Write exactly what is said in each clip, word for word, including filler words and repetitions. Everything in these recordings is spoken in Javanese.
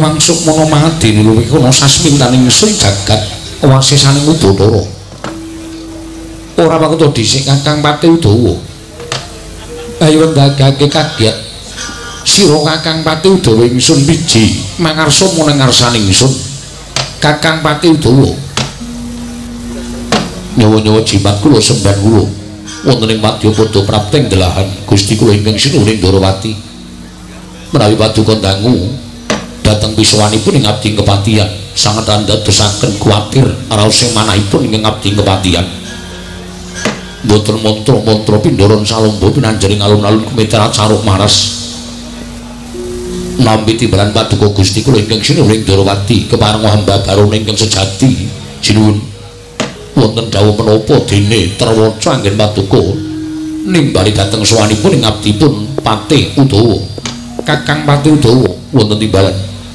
miwangsuk Manamadi luwih ana sasmintaning ingsun jagat wasisaning Udalara. Ora waktu dhisik Kakang Pati Udawa. Ayo ndagake kaget. Sira Kakang Pati Udawa ingsun wiji mangarsa meneng ngarsaning ingsun. Kakang Pati Udawa. Nyawa-nyawa jimat kula sembah kula wonten ing Madyapada prapting delahan Gusti kula ingkang sinuhing Ndarawati. Menawi paduka dangu dhateng pisuwanipun ing abdi kepatihan sanget andadosaken kuwatir raos sing manahipun ing abdi kepatihan. Mboten mantra-mantra pindharan salomba pinanjering alun-alun kumitra caruk maras. Nampi timbalan paduka Gusti kula ingkang sinuhing Ndarawati kepareng hamba barone ingkang sejati sinuwun wonten dawuh menapa dene trewaca anggen paduka nimbali dhateng sowanipun ing abdipun Pati Udawa. Kakang Pati Udawa wonten timbalan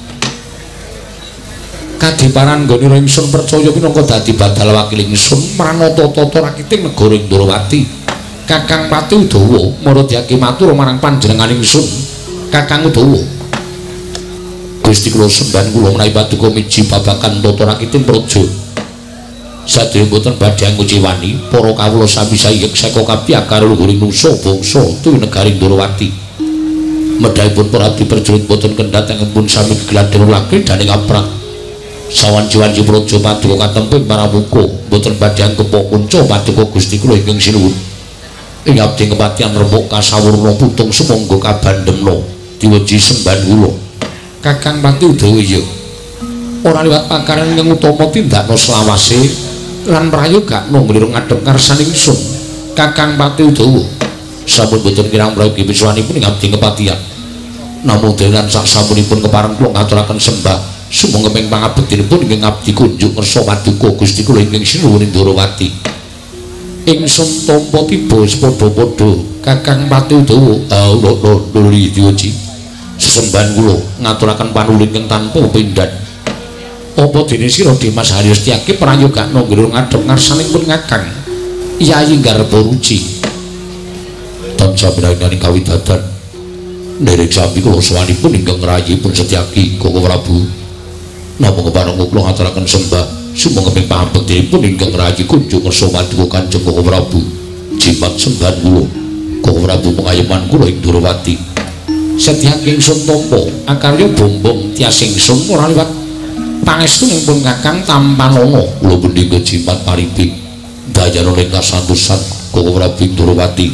kadiparan nggonira ingsun percaya minangka dadi badal wakil ingsun mranata tata rakiting negara Ndarawati. Kakang Pati Udawa maradhyake matur marang panjenengan ingsun Kakang Udawa. Gusti kula sembah kula menawi paduka miji babagan tata rakiting praja sadaya boten badhe nguciwani para kawula sami sayek saka kapiyakar luhuring nusa bangsa tuwi negari Ndarawati. Medhaipun para abdi prajurit boten kendhat ingkang sami gegladhen laki daning aprak sawanci-wanci praja paduka katemping paramuka boten badhe angkepa kunca paduka Gusti kula ingkang sinuwun. Ing abdi kepatihan rembug kasawurna putung sumangga kabandhemna diweji sembah kula. Kakang Pati Udawa ya ora liwat pakaran ingkang utama tindakna selawase lan prayogakna nglirung ngadhep ngarsaning ingsun Kakang Pati Udawa. Sampun boten kirang prayogi pisuwanipun ing abdi kepatihan. Namung denan sasampunipun kepareng kula ngaturaken sembah sumangga ping pangabektinipun ingkang abdi kunjuk ngersa paduka Gusti kula ingkang sinuwun Ndarawati. Ingsun tampa tiba padha-padha Kakang Pati Udawa. Ah lho lho diuji sesembahan kula ngaturaken panulin ingkang tanpa pindhan. Apa dene sira Dimas Haryostyaki prayogakna nggirung ngadhep ngarsanipun Kakang Yayi Garbaruci. Tansah pinanganing kawidadan nderek sami kula sowanipun ingkang rayipun Setyaki Koko Prabu. Namung kepareng kula ngaturaken sembah sumangga ping pambektinipun ingkang rayi kunjung ngersa paduka Kanjeng Koko Prabu. Jimat sembahan kula Koko Prabu pengayoman kula ing Ndarawati. Setyaki ingsun tampa akarya bombong tias ingsun ora liwat pangestunipun Kakang Tampanana kula pendika jimat paribing dayana ing kasantosan Koko Prabu Ndarawati.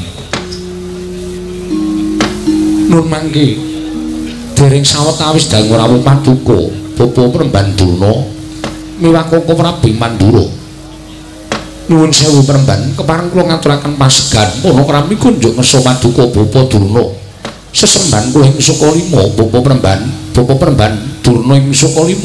Nun mangke dereng sawetawis dangu rawuh paduka Bapa Premban Durna miwah Koko Prabu Mandura. Nuwun sewu Premban kepareng kula ngaturaken pasegan ana krami kunjuk ngersa paduka Bapa Durna. Sesembahan kula ing Sukalima Bapa Premban Bapa Premban Durna ing Sukalima.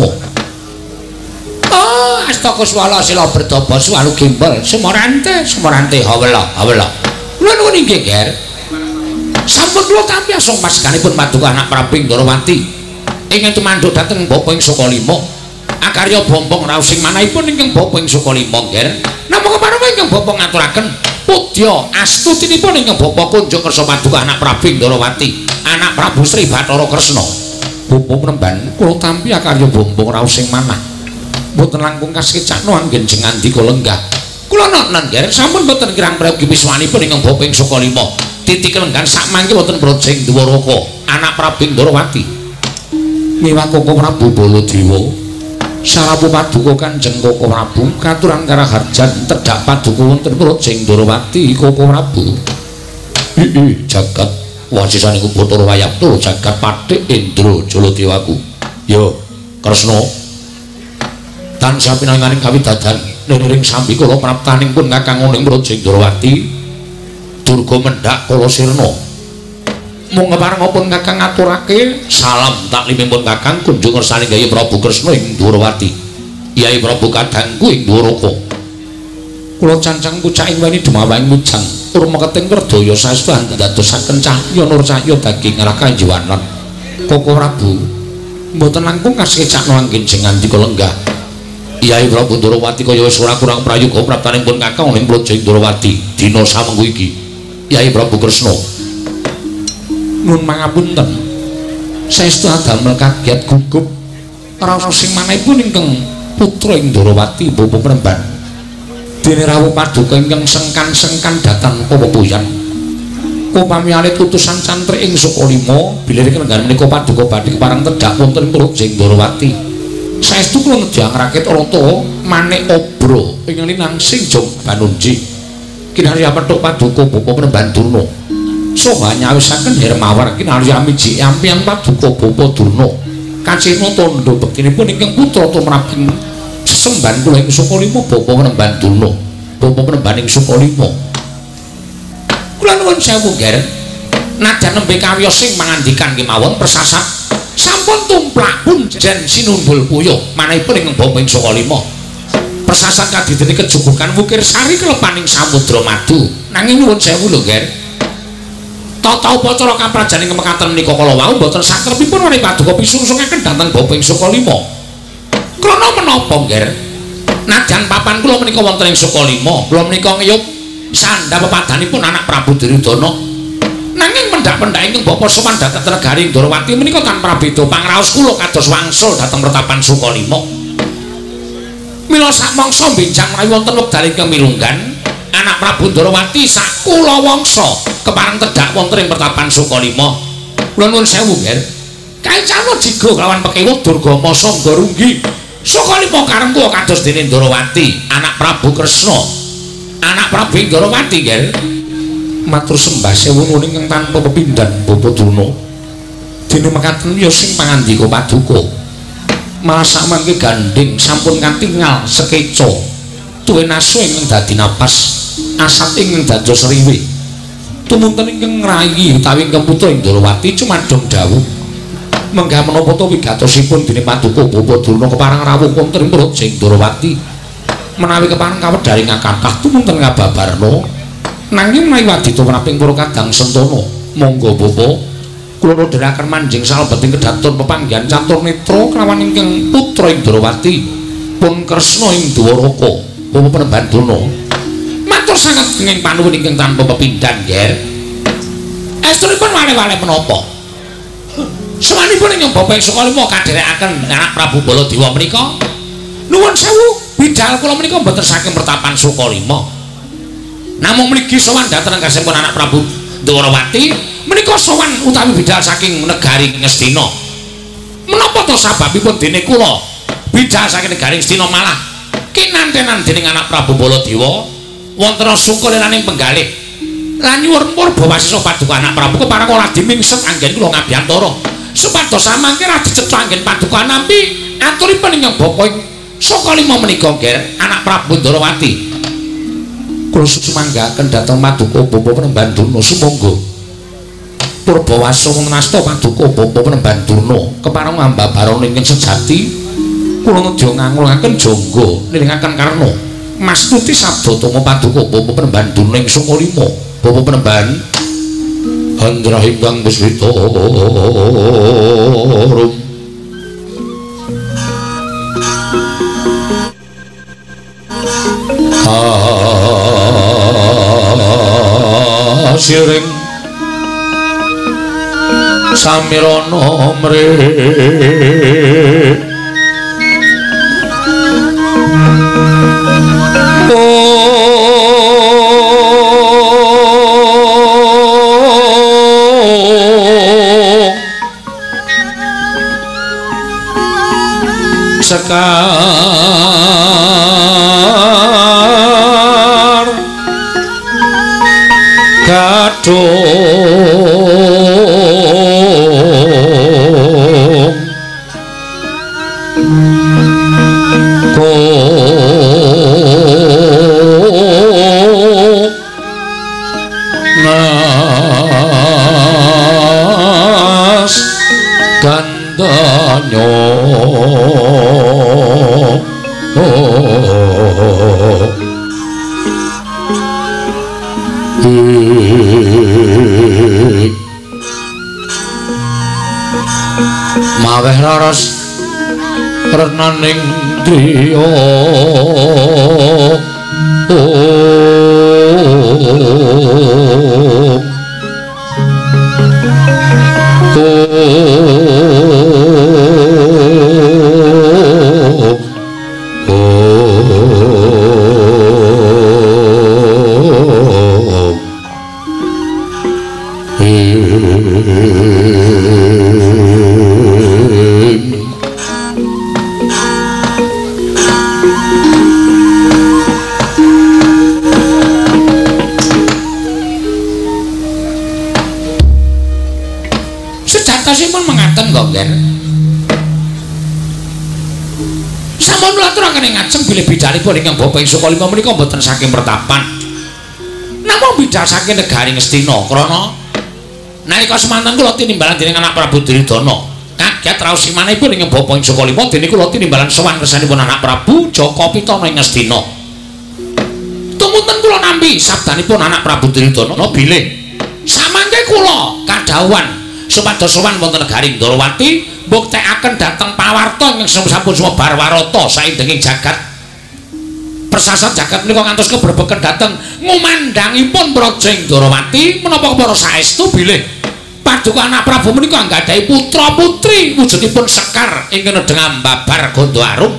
Oh astaka swala sila berdaba swalu gimbal semorante semorante hawela hawela. Kula nuwun inggih Ger. Sampun kula tampi asong paseganipun paduka anak Prabu Ndarawati ingkang tumandhuk dhateng Bapa ing Sukalima. Akarya bombong raos sing manahipun ingkang Bapa ing Sukalima Ger. Namung kepareng ingkang Bapa ngaturaken pudya astutinipun ingkang Bapa kunjuk kersa paduka anak Prabu Ndarawati anak Prabu Sri Bathara Kresna. Bapa Premban kula tampi akarya bombong raos sing manah boten langkung kasekecakna anggen jengandika lenggah. Kula nonen Ger sampun boten kirang prayogi pisuwanipun ingkang Bapa ing Sukalima. Titik lenggan sak mangke wonten Brojeng Dwaraka anak Prabu Ndarawati miwah Koko Prabu Baladewa sarapu paduka Kanjeng Koko Prabu katuran karaharjan tedhak paduka wonten Brojeng Dwarawati Koko Prabu. Ih jagat wasisaning Bathara Wayapta jagat Pathik Indra Jaladewaku. Yo Kresna tansah pinanganing kawidadan nering sambi kula praptanipun Kakang ing Brojeng Dwarawati Durga mendhak kala sirna. Mung keparengipun Kakang ngaturake salam taklimipun Kakang kunjung ngersani Yayi Prabu Kresna ing Dwarawati. Yayi Prabu kadangku ing Dwaraka. Kula cancang pucaking weni dumawahing mujang urma keting Werdaya saestu ndadosaken cahya nur cahya daging rakajiwanan. Koko Prabu mboten langkung kasekecakna anggen jengandika lenggah. Yayi Prabu Ndarawati kaya wis ora kurang prayoga praptanipun Kakang ing Brojeng Ndarawati dina samengko iki. Yayi Prabu Kresna nun mangapunten saestu adamel kaget gugup Rasa sing manahipun ingkang putra Indrawati Bapa Penemban dene rawuh paduka ingkang sengkan-sengkan dhateng pepuyan upami alit utusan cantrik ing Sukalima bilih kenengan menika paduka badhe kepareng tedhak wonten ing Praja Indrawati saestu kula nedhang rakit rata manik obro ingkang linangsing jog banunji kinarya petuk paduka Bapa Penemban Durna saha nyawisaken hermawar kinarya miji ampiang paduka Bapa Durna kacena tandha bektinipun ingkang putra tumraping sesemban kula ing Sukalima Bapa Penemban Durna Bapa Penemban ing Sukalima kula nuwun sewu Ger najan nembe karya sing mangandikan kemawon persasat sampun tumplak punjen sinumbul puyuh manahipun ing Bapa ing Sukalima persasat kadidene kejugukan wukir sari kelepaning samudra madu nanging nuwun sewu lho Ger tata upacara kaprajaning mekaten menika kala wau boten sakrepipun menawi paduka pisungsungaken dhateng Bapa ing Sukalima krana menapa Ger najan papan kula menika wonten ing Sukalima kula menika ngiyup sandha pepadanipun anak Prabu Duryudana nanging pendak-pendak ingkang Bapa sowan dhateng negari Indrawati menika tanpa beda pangraos kula kados wangsul dhateng pertapan Sukalima mila sak mangsa benjang menawi wonten wekdal ingkang milunggan anak Prabu Ndrawati sak kula wangsa kepareng tedhak wonten ing pertapan Sukalima kula nuwun sewu Ger kaecana jigo kelawan pekiwut Durgama Sangga Runggi Sukalima karengku kados dene Ndrawati anak Prabu Kresna anak Prabu Ndrawati Ger matur sembah sewu nuwun ingkang tanpa pepindhan Bapa Durna dene mekaten ya sing pangandika paduka malah samangke gandeng sampun katingal sekeca tuwe nasu ingkang dadi napas asat ingkang dados riwe tumunten ingkang ngrayi utawi ingkang putra Indrawati cumadong dawuh menggah menapa to wigatosipun dene paduka Bapa Durna kepareng rawuh wonten ing Praja Indrawati menawi kepareng kawedharing kathah tumunten ngababarna nanging menawi wadita menaping para kadang sentana monggo Bapa kula nundharaken manjing salebeting kedaton pepanggihan catur netra kelawan ingkang putra Indrawati pun Kresna ing Dwaraka Bapa Penemban Durna matur sanget ing panuwun ingkang tanpa pepindhan Ger estunipun wale-wale menapa sawanipun ing Bapa ing Sukalima kadherekaken anak Prabu Baladewa menika nuwun sewu bidhal kula menika mboten saking pertapan Sukalima namung mligi sowan dhateng kasempun anak Prabu Ndrawati menika sowan utawi bidhal saking negari Ngastina menapa to sababipun dene kula bidhal saking negari Ngastina malah kinantenan dening anak Prabu Baladewa wonten sungkuliraning penggalih lan nyuwun purba wasisa paduka anak Prabu kepareng ora dimingset anggen kula ngabiyantara supados samangke ra dicetha anggen paduka nampi aturipun ing Bapa ing Sukalima menika Ger anak Prabu Ndrawati kula sumanggaken dhateng paduka Bapa Penemban Durna sumangga purba wasisa wonten asta paduka Bapa Penemban Durna kepareng ambabarana ingkang sejati kula nedya ngangulaken jangga nilingaken karna mastuti sabda tama paduka Bapa Penemban Durna ing Sukalima Bapa Penemban Handra Himbang Buswita rum kasiring samirana mrih sekar kadung ko nas gandanya maweh raras renaning driya oh Satosipun mengaten kok, Ger. Sampun kula aturaken ing ngajeng bilih bidalipun ingkang Bapak ing Sukalima menika mboten saking pertapan. Namung bidal saking negari Ngastina krana nalika semanten kula tinimbalan dening anak Prabu Duryudana. Kaget raosimanipun ing Bapak ing Sukalima dene kula tinimbalan sowan kersanipun anak Prabu Jaka Pitana ing Ngastina. Tumunten kula nampi sabdanipun anak Prabu Duryudana bilih samangke kula kadhawuhan supados sowan wonten negari Ndrawati mbuktekaken dhateng pawarta ingkang sampun sumebar warata saindenging jagat persasat jagat menika ngantos kebrebeken dhateng ngumandhangipun praja ing Ndrawati menapa para saestu bilih paduka anak Prabu menika anggadhahi putra putri wujudipun Sekar ingkang nedheng ambabar Ganda Arum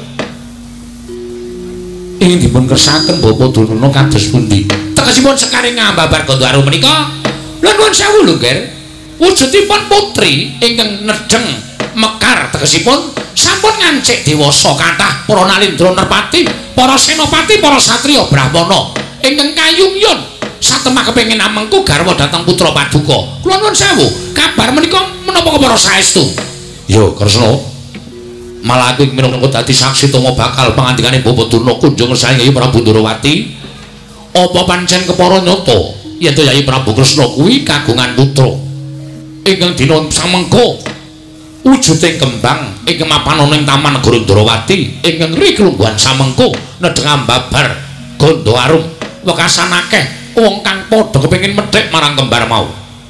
ingin dipun kersaken Bapak Durna kados pundi tegesipun Sekar ing ambabar Ganda Arum menika lha nuwun sewu lho Ger wujudipun putri ingkang nedheng Mekar tegesipun sampun ngancik dewasa kathah para nalindra nerpati para senopati para satriya brahmana ingkang kayungyon satemah kepengin amengku garwa dhateng putra paduka kula nuwun sewu kabar menika menapa para saestu yo Kresna malah aku minangka dadi saksi tama bakal pangandikane Bapak Durna kunjung sae Yayi Prabu Ndrawati apa pancen kepara nyata yen to Yayi Prabu Kresna kuwi kagungan putra ingkang dina samengko wujuding kembang ingkang mapan ana ing Taman Negara Ndrawati ingkang riklungguhan samengko nedheng ambabar Ganda Arum wekasan akeh wong kang padha kepengin medhek marang kembar mau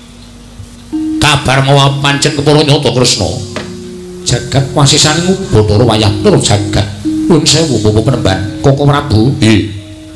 kabar mau pancen kepara nyata Kresna jagat wasisane Bathara wayah tur jagat nuwun sewu Bapak Penemban Koko Prabu nggih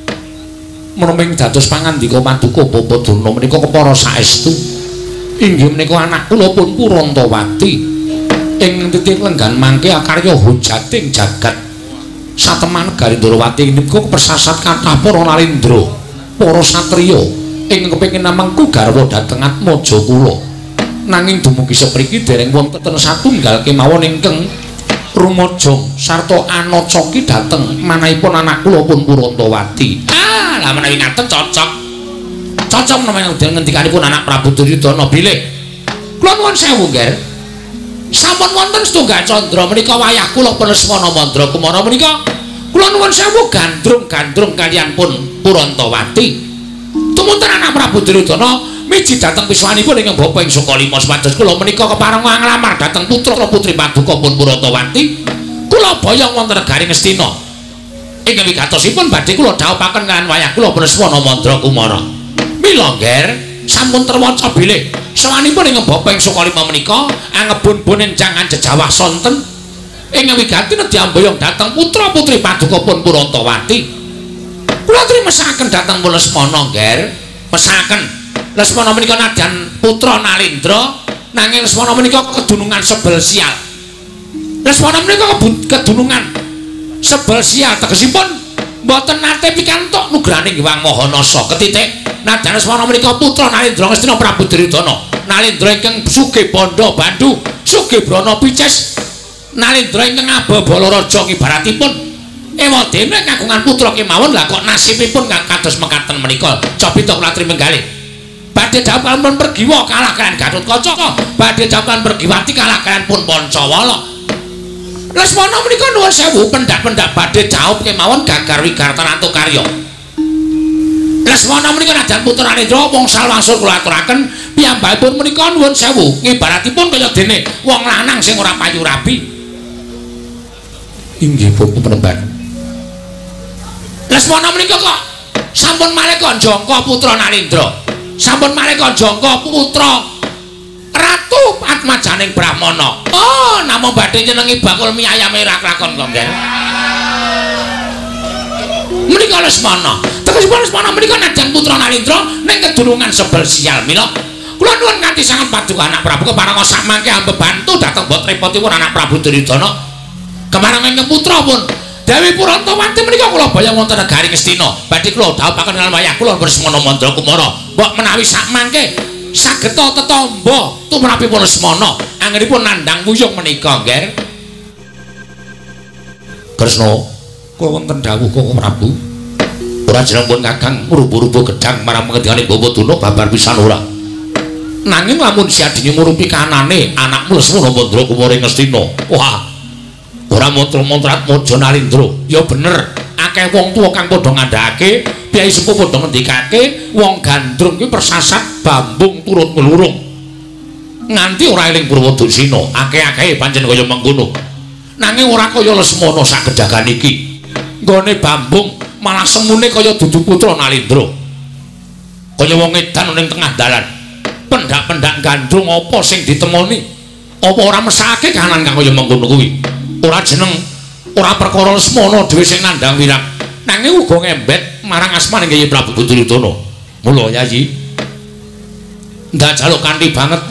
menawi dados pangandika paduka Bapak Durna menika kepara saestu inggih menika anak kula pun Purantawati ing titik lenggan mangke akarya hujating jagat sateman negari Ndrawati menika persasat kathah para nalindra para satriya ing kepengin namengku garwa dhateng atmaja kula nanging dumugi sepriki dereng wonten satunggal kemawon ingkang rumajang sarta anacoki dhateng manahipun anak kula pun Purantawati ah lah menawi ngaten cocok cocok menawi ngendikanipun anak Prabu Duryudana bilih kula nuwun sewu Ger sampun wonten setunggal candra menika wayah kula Lesmana Mandra Kumara menika kula nuwun sewu gandrung-gandrung kaliyan pun Purantawati tumunten anak Prabu Duryudana miji dhateng piswanipun ingkang Bapak ing Sukalima supados kula menika kepareng nglamar dhateng putra putri paduka pun Purantawati kula boyong wonten negari Ngastina ingkang wigatosipun badhe kula dhawuhaken kaliyan wayah kula Lesmana Mandra Kumara mila Ger sampun terwaca bilih sawanipun ing Bapak ing Sukalima menika angebun-bun encangan jejawah sonten ingkang wigati nedhi amboyong dhateng putra-putri paduka pun Purantawati. Kula aturi mesakaken dhateng Lesmana, Ger. Mesakaken Lesmana menika nadyan putra Nalindra nanging Lesmana menika kedunungan sebel sial. Lesmana menika kedunungan sebel sial tegesipun mboten nate pikantuk nugraning Hyang Mahanasa ketitik nadyan Lesmana menika putra Nalindra Ngastina Prabu Duryudana Nalindra ingkang sugih bondo bandu sugih brana pices Nalindra ingkang ababala raja ngibaratipun ewadene kagungan putra kemawon lah kok nasibipun kados mekaten menika copita kula aturi menggalih badhe dawuhan pergiwa kalah kaliyan Gatotkaca badhe dawuhan pergiwati kalah kaliyan pun Pancawala Lesmana menika nuwun sewu pendak-pendak badhe jawab kemawon gagar wigartan antukarya Lesmana menika nadyan putra Nalindra wangsal wangsul kula aturaken piyambakipun menika nuwun sewu ngibaratipun kaya dene wong lanang sing ora payu rabi inggih Bapak Penemban Lesmana menika kok sampun malika jangka putra Nalindra sampun malika jangka putra Ratu Atmajaning Brahmana oh namung badhe nyenengi bakul mie ayam merah lakon kok nggih menika Lesmana tegesipun Lesmana menika nadyan putra Nalindra ning kedunungan sebel sial mila kula nuwun kanthi sanget paduka anak Prabu kepareng sak mangke ambebantu dhateng bot repotipun anak Prabu Duryudana kemarang ingkang putra pun Dewi Purantawati menika kula bayang wonten negari Ngastina badhe kula dhawuhaken kaliyan wayah kula Lesmana Mandra Kumara mbok menawi sak mangke saged tetamba tumrapipun Lesmana anggenipun nandhang wuyung menika nggih Kresna kula wonten dawuh Koko Prabu ora jeneng pun Kakang rubu-rubu gedang marang pengendikane Bapak Durna babar pisan ora Nanging lamun siadine murupi kanane anakmu Lesmana Mandra Kumara Ngastina. Wah. Ora montro-montrat Mojo Nalindra. Ya bener, akeh wong tuwa kang padha ngandhakake, piyai sepuh padha ngendikake, wong gandrung kuwi persasat bambung turut nglurung. Nganti ora eling Purwadasina, akeh-akehe pancen kaya mengkono. Nanging ora kaya Lesmana sak gedhagan iki. Nggone bambung malah semune kaya dudu putra Nalindra. Kaya wong edan ning tengah dalan. Pendak-pendak gandrung apa sing ditemoni? Apa ora mesake kahanan kang kaya mengkono kuwi? Ora jeneng, ora perkara Lesmana dhewe sing nandhang wirang, nanging uga ngembet marang asmane Kyai Prabu Duryudana. Mula Yayi ndak jaluk kanthi banget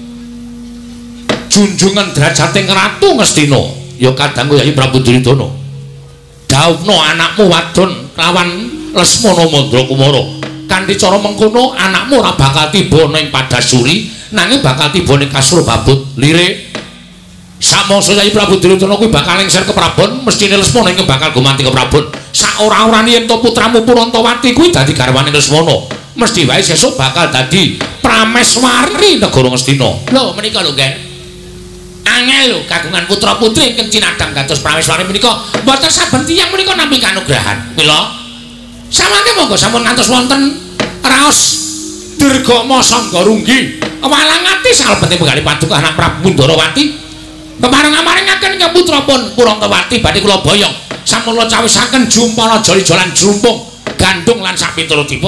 junjungan derajating Ratu Ngastina ya kadang Kyai Prabu Duryudana. Dhawuhna anakmu wadon lawan Lesmana Mandra Kumara. Kanthi cara mengkono anakmu ora bakal tiba ning Padasuri, nanging bakal tiba ning Kasur Babut Lire. Samangsa Kyai Prabu Duryudana kuwi bakal lengser ke Prabon, mestine Lesmana iki bakal gumanti ke Prabon. Sak ora-orane yen to putramu Purantawati kuwi dadi garwane Lesmana, mesti wae sesuk bakal dadi prameswari negara Ngastina. Lho menika lho, Nggih. Angel lho kagungan putra-putri ingkang cinadhang dados prameswari menika. Mboten saben tiyang menika nampi kanugrahan. Mila samangke monggo sampun ngantos wonten raos Dirgama Sangga Runggi. Walangati salebete penggali paduka anak Prabu Ndarawati. Pemareng-amarengaken ing putrapun Purantawati badhe kula boyong sampun kula cawisaken jumpana joli-jolan jumpung gandung lan sak piturutipun.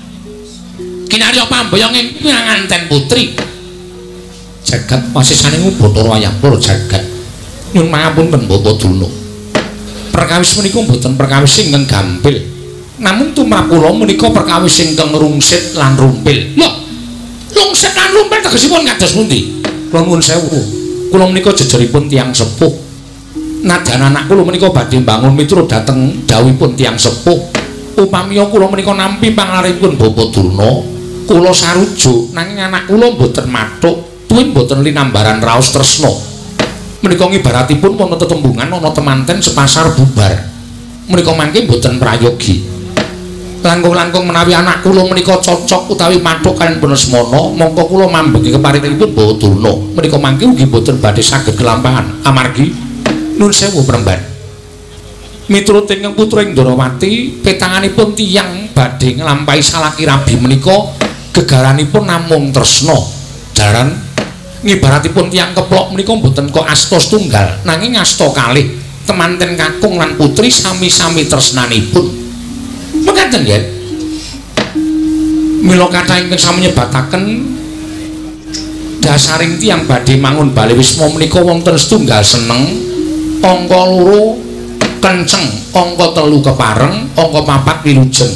Kinarya pamboyonging pinanganten putri. Jagat pasisane Bathara Wayahpura jagat. Nyuwun pangapunten Bapak Druna. Perkawis menika mboten perkawis ingkang gampil. Namun tumrap kula menika perkawis ingkang rungsit lan rumpil. Lho, rungsit lan rumpil tegesipun kados pundi? Kula nuwun sewu. Kula menika jejeripun tiyang sepuh. Nadyan anak kula menika badhe mbangun miturut dhateng dawuhipun tiyang sepuh. Upami kula menika nampi pangaringipun Bapak Druna, kula sarujuk nanging anak kula mboten mathuk, tuwin mboten linambaran raos tresna. Menika ngibaratipun wonten tetembungan ana temanten sepasar bubar. Menika mangke mboten prayogi. Langkung-langkung menawi anak kula menika cocok utawi mathuk kaliyan Lesmana, mongko kula mambengi keparingipun Bapak Druna. Menika mangke ugi boten badhe saged kelampahan amargi nuwun sewu Premban. Miturut ingkang putra Ndarawati, petanganipun tiyang badhe nglampahi salaki rabi menika gegaranipun namung tresna. Jaran ngibaratipun tiyang keplok menika boten kok asta setunggal, nanging asta kalih. Temanten kakung lan putri sami-sami tresnanipun. Mekaten nggih. Mila kathah ingkang sami nyebataken dasaring tiyang badhe mangun Bali Wisma menika wonten setunggal seneng, angka loro kenceng, angka telu kepareng, angka papat wilujeng.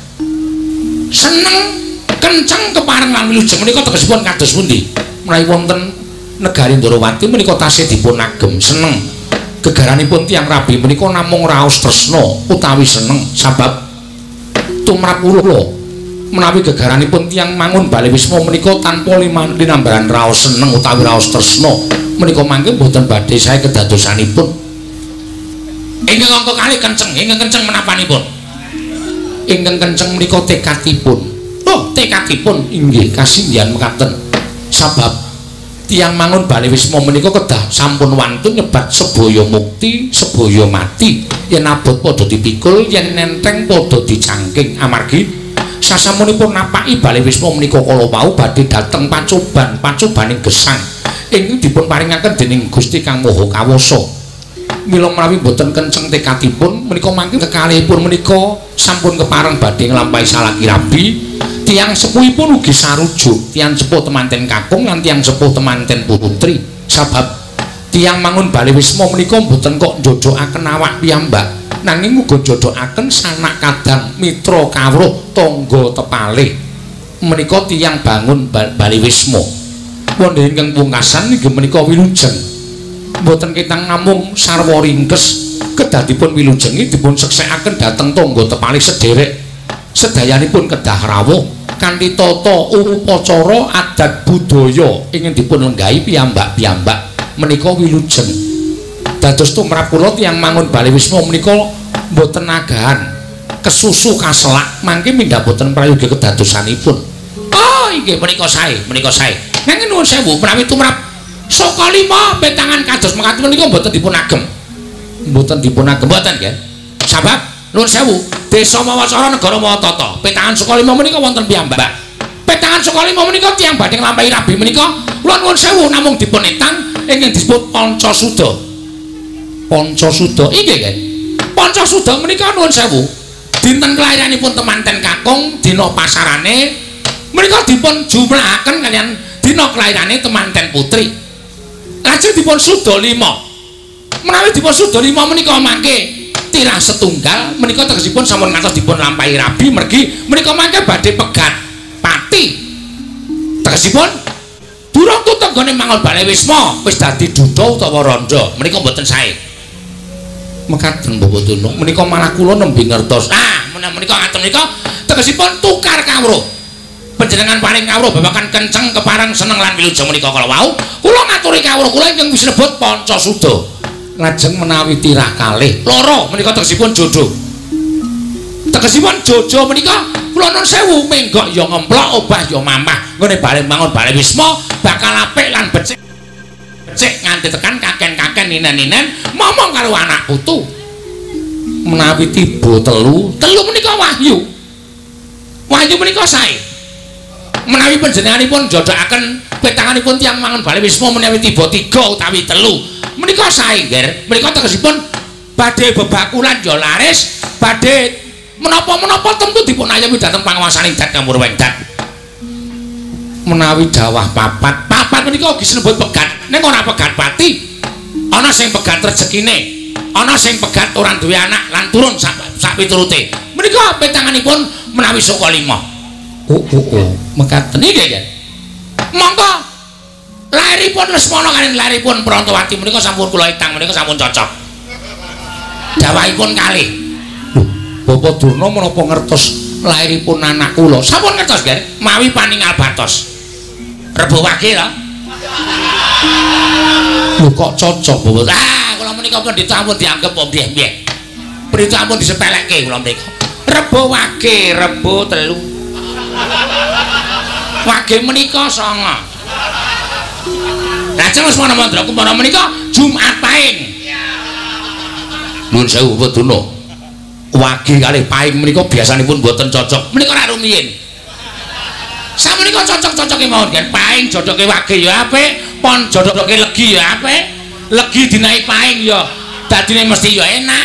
Seneng, kenceng, kepareng lan wilujeng menika tegesipun kados pundi? Menawi wonten negari Ndarawati menika tasih dipun agem seneng. Gegaranipun tiyang rabi menika namung raos tresna utawi seneng sabab tumrap kula menawi gegaranipun tiyang mangun Bali Wisma menika tanpa linambaran raos seneng utawi raos tresna menika mangke boten badhe sae kedadosanipun. Ingkang angka kalih kenceng, ingkang kenceng menapanipun? Ingkang kenceng menika tekadipun. Oh, tekadipun inggih kasinggihan mekaten. Sabab tiyang mangun Bali Wisma menika kedah sampun wantun nyebat sebaya mukti, sebaya mati. Yen abot padha dipikul, yen nenteng padha dicangking. Amargi sasamunipun napaki Bali Wisma menika kala wau badhe dhateng pacoban, pacobaning gesang ingkang dipun paringaken dening Gusti Kang Maha Kawasa. Mila menawi boten kenceng tekadipun menika mangke kekalihipun menika sampun kepareng badhe nglampahi salaki rabi. Tiyang sepuhipun ugi sarujuk, tiyang sepuh temanten kakung lan tiyang sepuh temanten putri. Sabab tiyang mangun Bali Wisma menika mboten kok njojokaken awak piyambak, nanging uga njojokaken sanak kadang mitra kawruh tangga tepalih. Menika tiyang bangun Bali Wisma. Wonten ingkang pungkasan inggih menika wilujeng. Mboten kitang namung sarwa ringkes, kedadipun wilujengi dipun seksekaken dhateng tangga tepalih sederek. Sedayanipun kedah rawuh kanthi tata upacara adat budaya ingkang dipun lenggahi piyambak-piyambak menika wilujeng. Dados tumrap kula tiyang mangun Bali Wisma menika mboten agahan kesusu kaselak mangke mindhah boten prayogi kedadosanipun. Oh Oh inggih menika sae, menika sae. Nanging nuwun sewu menawi tumrap saka lima petangan kados mekaten menika mboten dipun agem. Mboten dipun agem mboten nggih. Sabab nuwun sewu, desa Mawacara negara Mawatata, petangan saka lima menika wonten piyambak. Petangan saka lima menika tiyang badhe nglampahi rabi menika kula nuwun sewu namung dipun etang ingkang disebut Pancasuda. Pancasuda inggih nggih. Pancasuda menika nuwun sewu. Dinten kelairanipun temanten kakung dina pasarane menika dipun jumlahaken kaliyan dina kelairane temanten putri. Lajeng dipun suda lima. Menawi dipun suda lima menika mangke tirah setunggal menika tegesipun sampun ngantos dipun lampahi rabi mergi menika mangke badhe pegat pati. Tegesipun durung tutug gone mangun bale wisma wis dadi duda utawa randha menika mboten sae. Mekaten Bapak Tunung menika malah kula nembe ngertos. Ah, menika ngaten menika tegesipun tukar kawruh. Panjenengan paring kawruh babagan kenceng kepareng seneng lan wilujeng menika kala wau. Kula ngaturi kawruh kula ingkang wis lebet Pancasuda. Lajeng menawi tirah kalih loro menika tegesipun jodoh. Tegesipun jojo menika kula nuwun sewu menggok ya ngemplok obah ya mamah. Ngene bale mangun bale wisma bakal apik lan becik. Cek nganti tekan kaken-kaken ninen-ninen momong karo anak putu menawi tiba telu telu menika wahyu wahyu menika sae menawi panjenenganipun jodhokaken petanganipun tiyang mangun bale wisma menawi tiba tiga utawi telu menika sae nggih menika tegesipun badhe bebakulan ya laris badhe menapa-menapa tentu dipun ayemi dhateng panguwasaning dat kamurweng dat menawi dawah papat papat menika ugi sinebut pegat ning ora pegat pati ana sing pegat rezekine ana sing pegat ora duwe anak lan turun sak sak piturute menika petanganipun menawi saka lima oh oh oh mekaten iki nggih monggo lairipun Lesmana kaliyan lairipun Prantawati menika sampun kula itang menika sampun cocok dawahipun kalih Bapak Durna menapa ngertos lairipun anak kula sampun ngertos nggih mawi paningal batos Rebo Wage lho. Lho kok cocok Bapak. Ah, kula menika pendhita ampun dianggep wong nggih-nggih. Pendhita ampun disepelekke kula menika. Rebo Wage, Rebo telu. Wage menika sanga. Lajeng Lesmana Mandra Kumara menika Jumat Paing. Nuwun sewu Bapak Durna. Wage kalih Paing menika biasanipun mboten cocok. Menika ora rumiyin. Sapunika cocok-cocoke mawon kan Paing jodoke Wage ya apik, pon jodoke Legi ya apik. Legi dinaik Paing ya dadine mesti ya enak.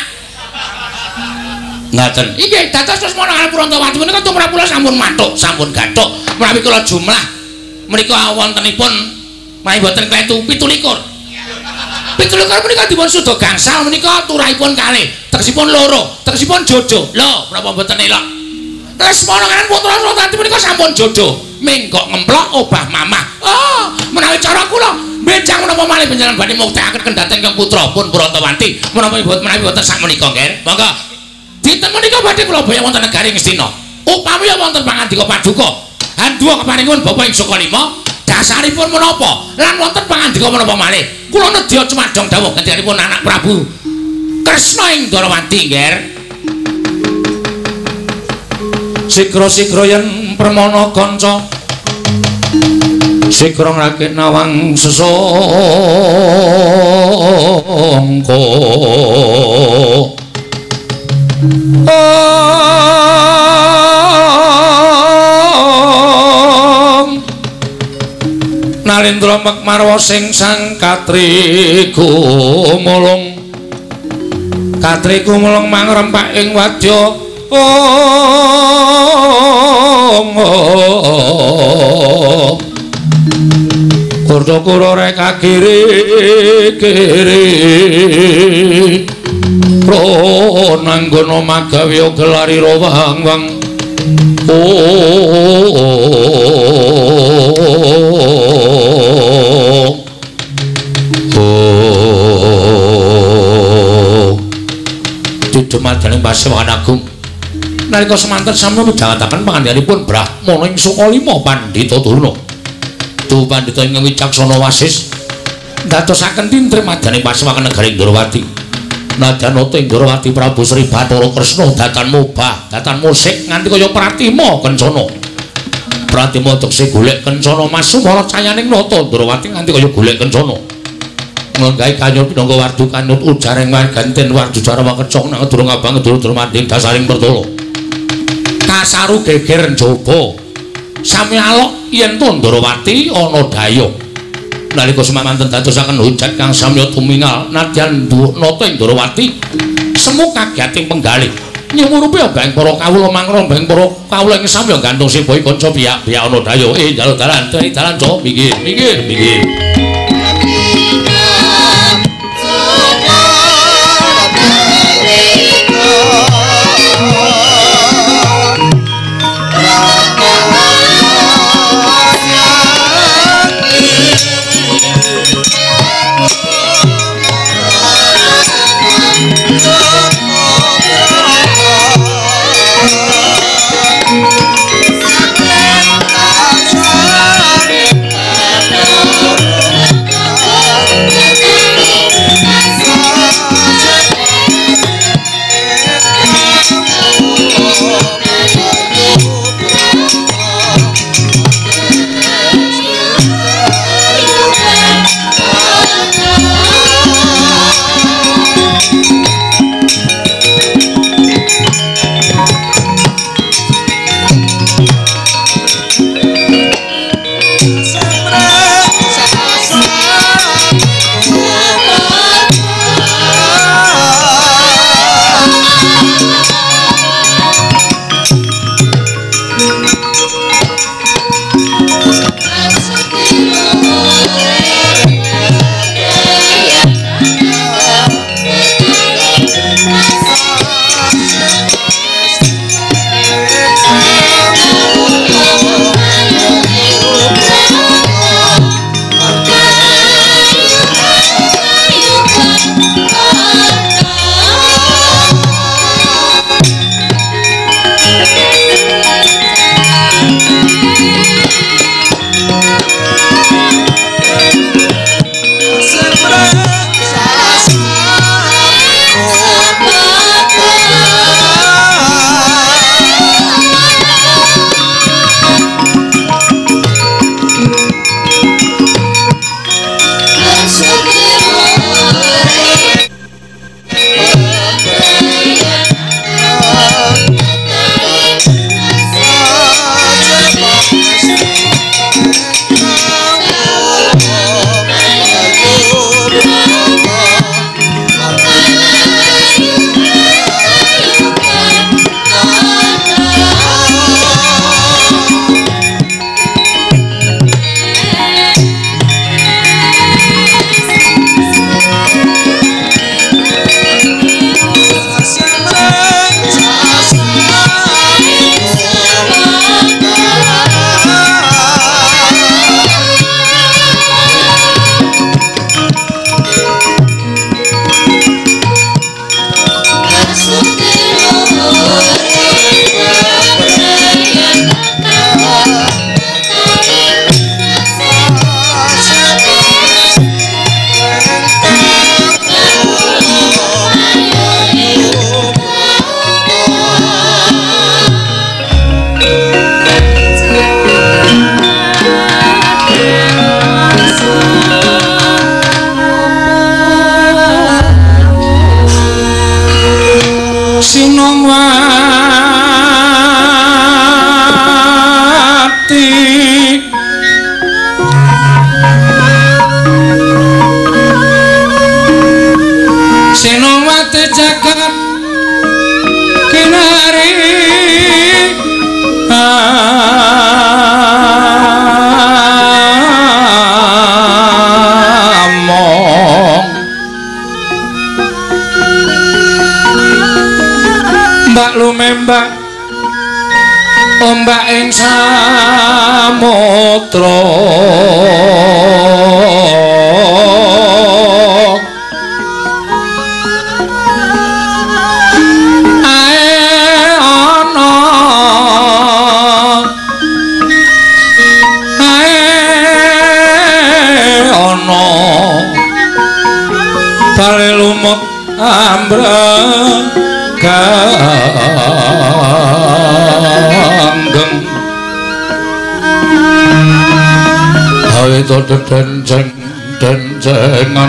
Ngaten. Inggih dados Lesmana kaliyan Prantawati menika tumrap kula sampun matuk, sampun gathuk. Menawi kula jumlah menika wontenipun mawi boten kletu pitu likur. pitu likur menika dipun suda gangsal menika turahipun kalih. Tegesipun loro, tegesipun jojo. Lho, menapa mboten elok? Lesmana kaliyan putra Prantawati menika sampun jodoh menggok ngemplok obah mamah. Oh, menawi cara kula benjang menapa malih panjenengan badhe muktekaken kendhaten kang putra pun Prantawati menapa mboten menawi wonten sak menika nggih. Monggo dinten menika badhe kula boyong wonten negari Ngastina. Upami wonten pangandika paduka handua keparingun Bapak ing saka lima dasaripun menapa lan wonten pangandika menapa malih kula nedya cumadong dawuh ngendikanipun anak Prabu Kresna ing Darawati nggih. Sikra-sikra yen permana kanca sikra ngrakit nawang sesangka Nalendra Mekmarwa sing sang Katri Gumulung Katri Gumulung mangrempak ing wadya oh, oh. Kurdukura reka kiri-kiri Pro nanggono magawya gelari rawang-wang oh, oh. Dudumadyaning Pasewakan Agung nalika semanten sami midhangetaken pangandhanipun Brahmana ing Sukalima Pandhita Durna. Tu pandhita ing wicaksana wasis ndadosaken tintre madyaning Pasewakan Negari Ndrawati. Najanata ing Ndrawati Prabu Sri Bathara Kresna datan mubah, datan musik nganti kaya pratima kencana. Pratima tekse golek kencana Mas Sumara cayaning nata Ndrawati nganti kaya golek kencana. Nggawe kanyur pinangka wardu kanut ujaring warganten wardu Jarawa kecok nang durung abang durung manding dasaring pertolo. Kasaru geger njaba. Sami alok yen to Ndrawati ana dayung. Nalika semanten dadosaken hujat kang samya tumingal nadyan nata ing Ndrawati semu kagiating penggalih. Nyumurupi ambang para kawula mangrong ambang para kawula ing samya gantung sibohi kanca biyak-biyak ana dayung. Eh njaluk dalan, dalan cok minggir, minggir, minggir. Lumembak ombak ing samudra ae ana ae ana bale lumut ambreng ganggeng itu denceng dencengan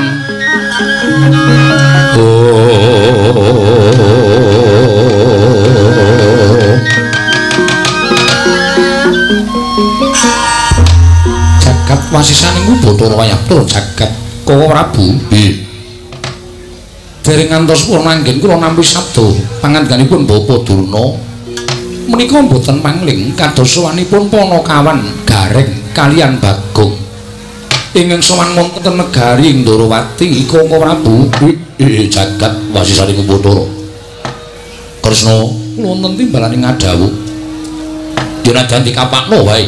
jagat wasisan iku Bathara Wayapura jagat Koko Prabu nggih dereng ngantos purna anggen kula nampi sabda pangandikanipun Bapa Durna menika mboten pangling kados sowanipun Panakawan Gareng kaliyan Bagong ingkang sowan wonten negari Ndorowati Koko Prabu eh jagat wasisanipun Bathara Kresna kula wonten timbalaning ngadhawuh yen najan dikapakno wae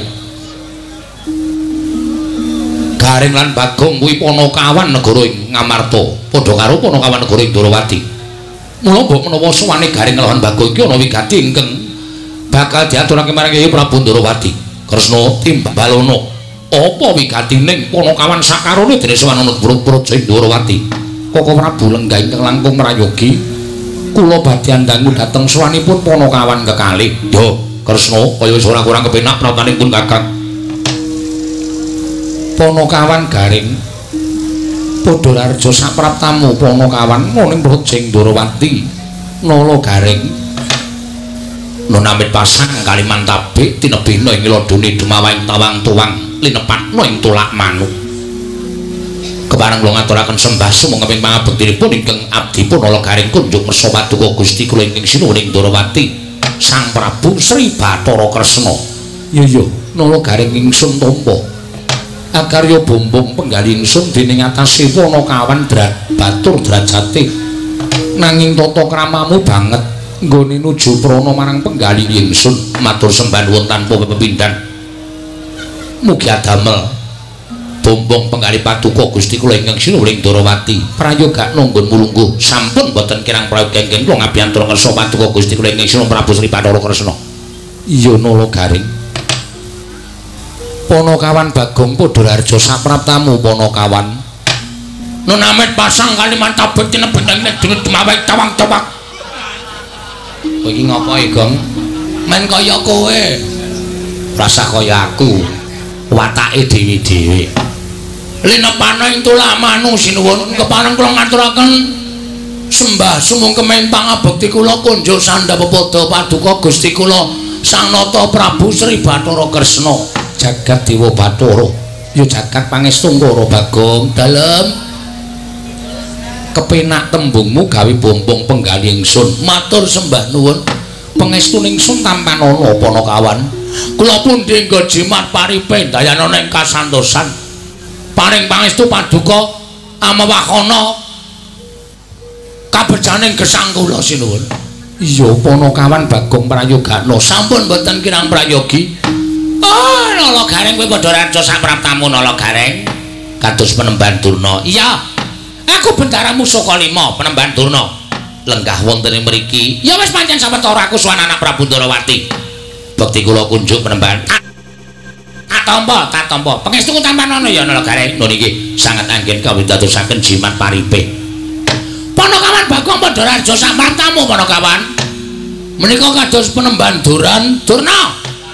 Gareng lan Bagong kuwi Panakawan negara ing Ngamarta padha karo Panakawan negara ing Ndorowati mula mbok menawa sowane Gareng lan Bagong iki ana wigati ingkang bakal diaturake marang Kyai Prabu Ndorowati Kresna timbalono apa wigatining Panakawan sakarone dene Sawanana Praja Ndorowati Koko Prabu lenggah ingkang langkung mrayogi kula badhe andangu dhateng sawanipun Panakawan kekalih yo Kresna kaya wis ora kurang kepenak pratanipun Kakang Panakawan Gareng padha larja sapraptamu Panakawan ning Praja Ndorowati nala Gareng nonamit pasang kaliman tabik tinebina ing lodone demawaing tawang tuwang linepatna ing tulak manuk kepareng kula ngaturaken sembah sumeng keping pangabektinipun ingkang abdi pun nala Gareng kunjuk mersa paduka Gusti kula ingkang sinuwuning Ndorowati Sang Prabu Sri Bathara Kresna iya iya nala Gareng ingsun tampa akarya bombong penggali ingsun dening atase Panakawan drat batur drajate nanging tata kramamu banget nggone nuju prana marang penggali ingsun matur sembah nuwun tanpa pepindhan mugi adamel bombong penggali paduka Gusti kula ingkang sinuwuning Ndorowati prayoga nunggun mulungguh sampun boten kirang prayoga ingkang kula ngabiyantura ngersa paduka Gusti kula ingkang sinuwun Prabu Sri Bathara Kresna iya nala Gareng Panakawan Bagong padha larja sapraptamu Panakawan nonamet pasang kaliman tabek tinebeng ing demawaing tawang-tawang kowe iki ngopo e Gong men kaya kowe rasa kaya aku watake dhewe-dhewe linepana ing tulak manu sinuwun kepareng kula ngaturaken sembah sumung kemen pangabekti kula kunjuk sandhapada paduka Gusti kula Sang Nata Prabu Sri Bathara Kresna jagat Dewa Bathara ya jagat pangestu para Bagong dalem kepenak tembungmu gawe bombong penggali ingsun matur sembah nuwun pangestu ingsun tampan ana Panakawan kula pun dinggo jimat paripe dayana ing kasantosan paring pangestu paduka amawakana kabejaning gesang kula sinuwun iya Panakawan Bagong prayogana sampun boten kirang prayogi oh nala Gareng kowe padha raja sapraptamu nala Gareng kados penemban Durna iya aku bendaramu saka lima penemban Durna lenggah wonten ing mriki ya wis pancen sawetara aku suwan anak Prabu Ndorowati bekti kula kunjuk penemban atampa tatampa pangestu tampan ana ya nala Gareng lho niki sanget anggen kawit dadosaken jimat paripe Panakawan Bagong padha raja sapraptamu Panakawan menika kados penemban Duran Durna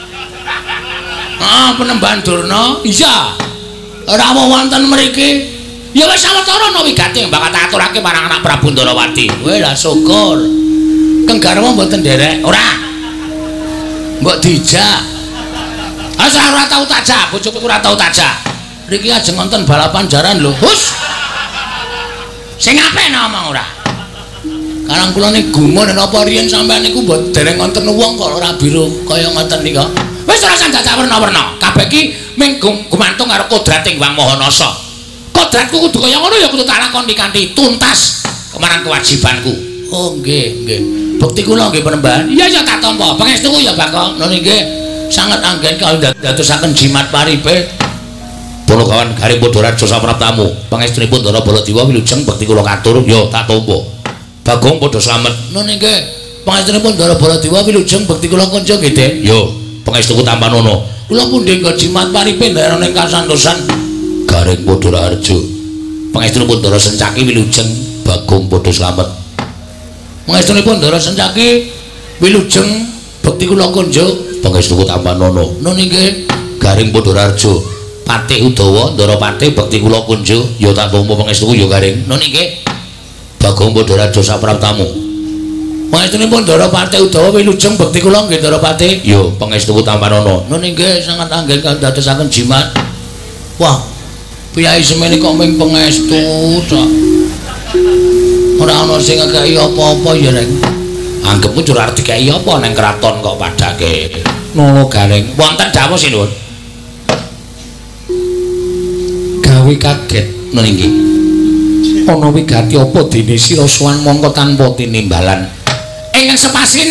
ah penemban Durna iya rawuh wonten mriki ya wis sawetara ana wigati bakal tak aturake marang anak Prabu Ndorowati. Weh lah syukur. Keng garwa mboten nderek. Ora. Mbok dijak. Asa ora tau tajak, bojoku ora tau tajak. Niki ajeng wonten balapan jaran lho. Hus. Sing apik ngomong ora. Karang kula niku gumun napa riyen sampean niku mbok dereng wonten wong kok ora biru kaya ngoten nika. Wis ora sanjak werna-werna. Kabeh iki ming gumantung karo kodrating Wang Mahanasa. Kodratku kudu kaya ngono ya kudu tak lakoni kanthi tuntas kemarang kewajibanku. Oh nggih, nggih. Bekti kula nggih penemban. Iya ya tak tampa. Pangestuku ya Bakong. Lho nggih sanget anggen kalau dadosaken jimat paripe. Panakawan Gareng padha raja sapraptamu. Pangestunipun Ndara Baladewa wilujeng bekti kula katur ya tak tampa. Bagong padha slamet. Lho nggih. Pangestunipun Ndara Baladewa wilujeng bekti kula kunjuk nggih, Den. Yo, pangestuku tampan ana. Kula pundhe jimat paripe ndaerah ning kasantosan Gareng padha raja. Pangestunipun Ndara Sencaki wilujeng Bagong padha slamet. Pangestunipun Ndara Sencaki wilujeng bekti kula kunjuk pangestuku tampan ana. Nun nggih Gareng padha raja. Patih Udawa Ndarawati bekti kula kunjuk ya tak tampa pangestuku ya Garing. Nun nggih. Bagong Padaraja sapraptamu. Pangestunipun Ndarawati Udawa wilujeng bekti kula nggih Ndarawati. Ya pangestuku tampanana. Nun nggih sanget anggen dadosaken jimat. Wah, piyai semene kok ming pangestu tok. Ora ana sing ngekeki apa-apa ya, Reng. Anggepmu cura arep dikai apa nang kraton kok padake. Ngono Garing. Wonten dawuh sinuwun. Gawe kaget nggih. Ana wigati apa dene sira sowan mongko tanpa tinimbalan. Ingkang sepasin.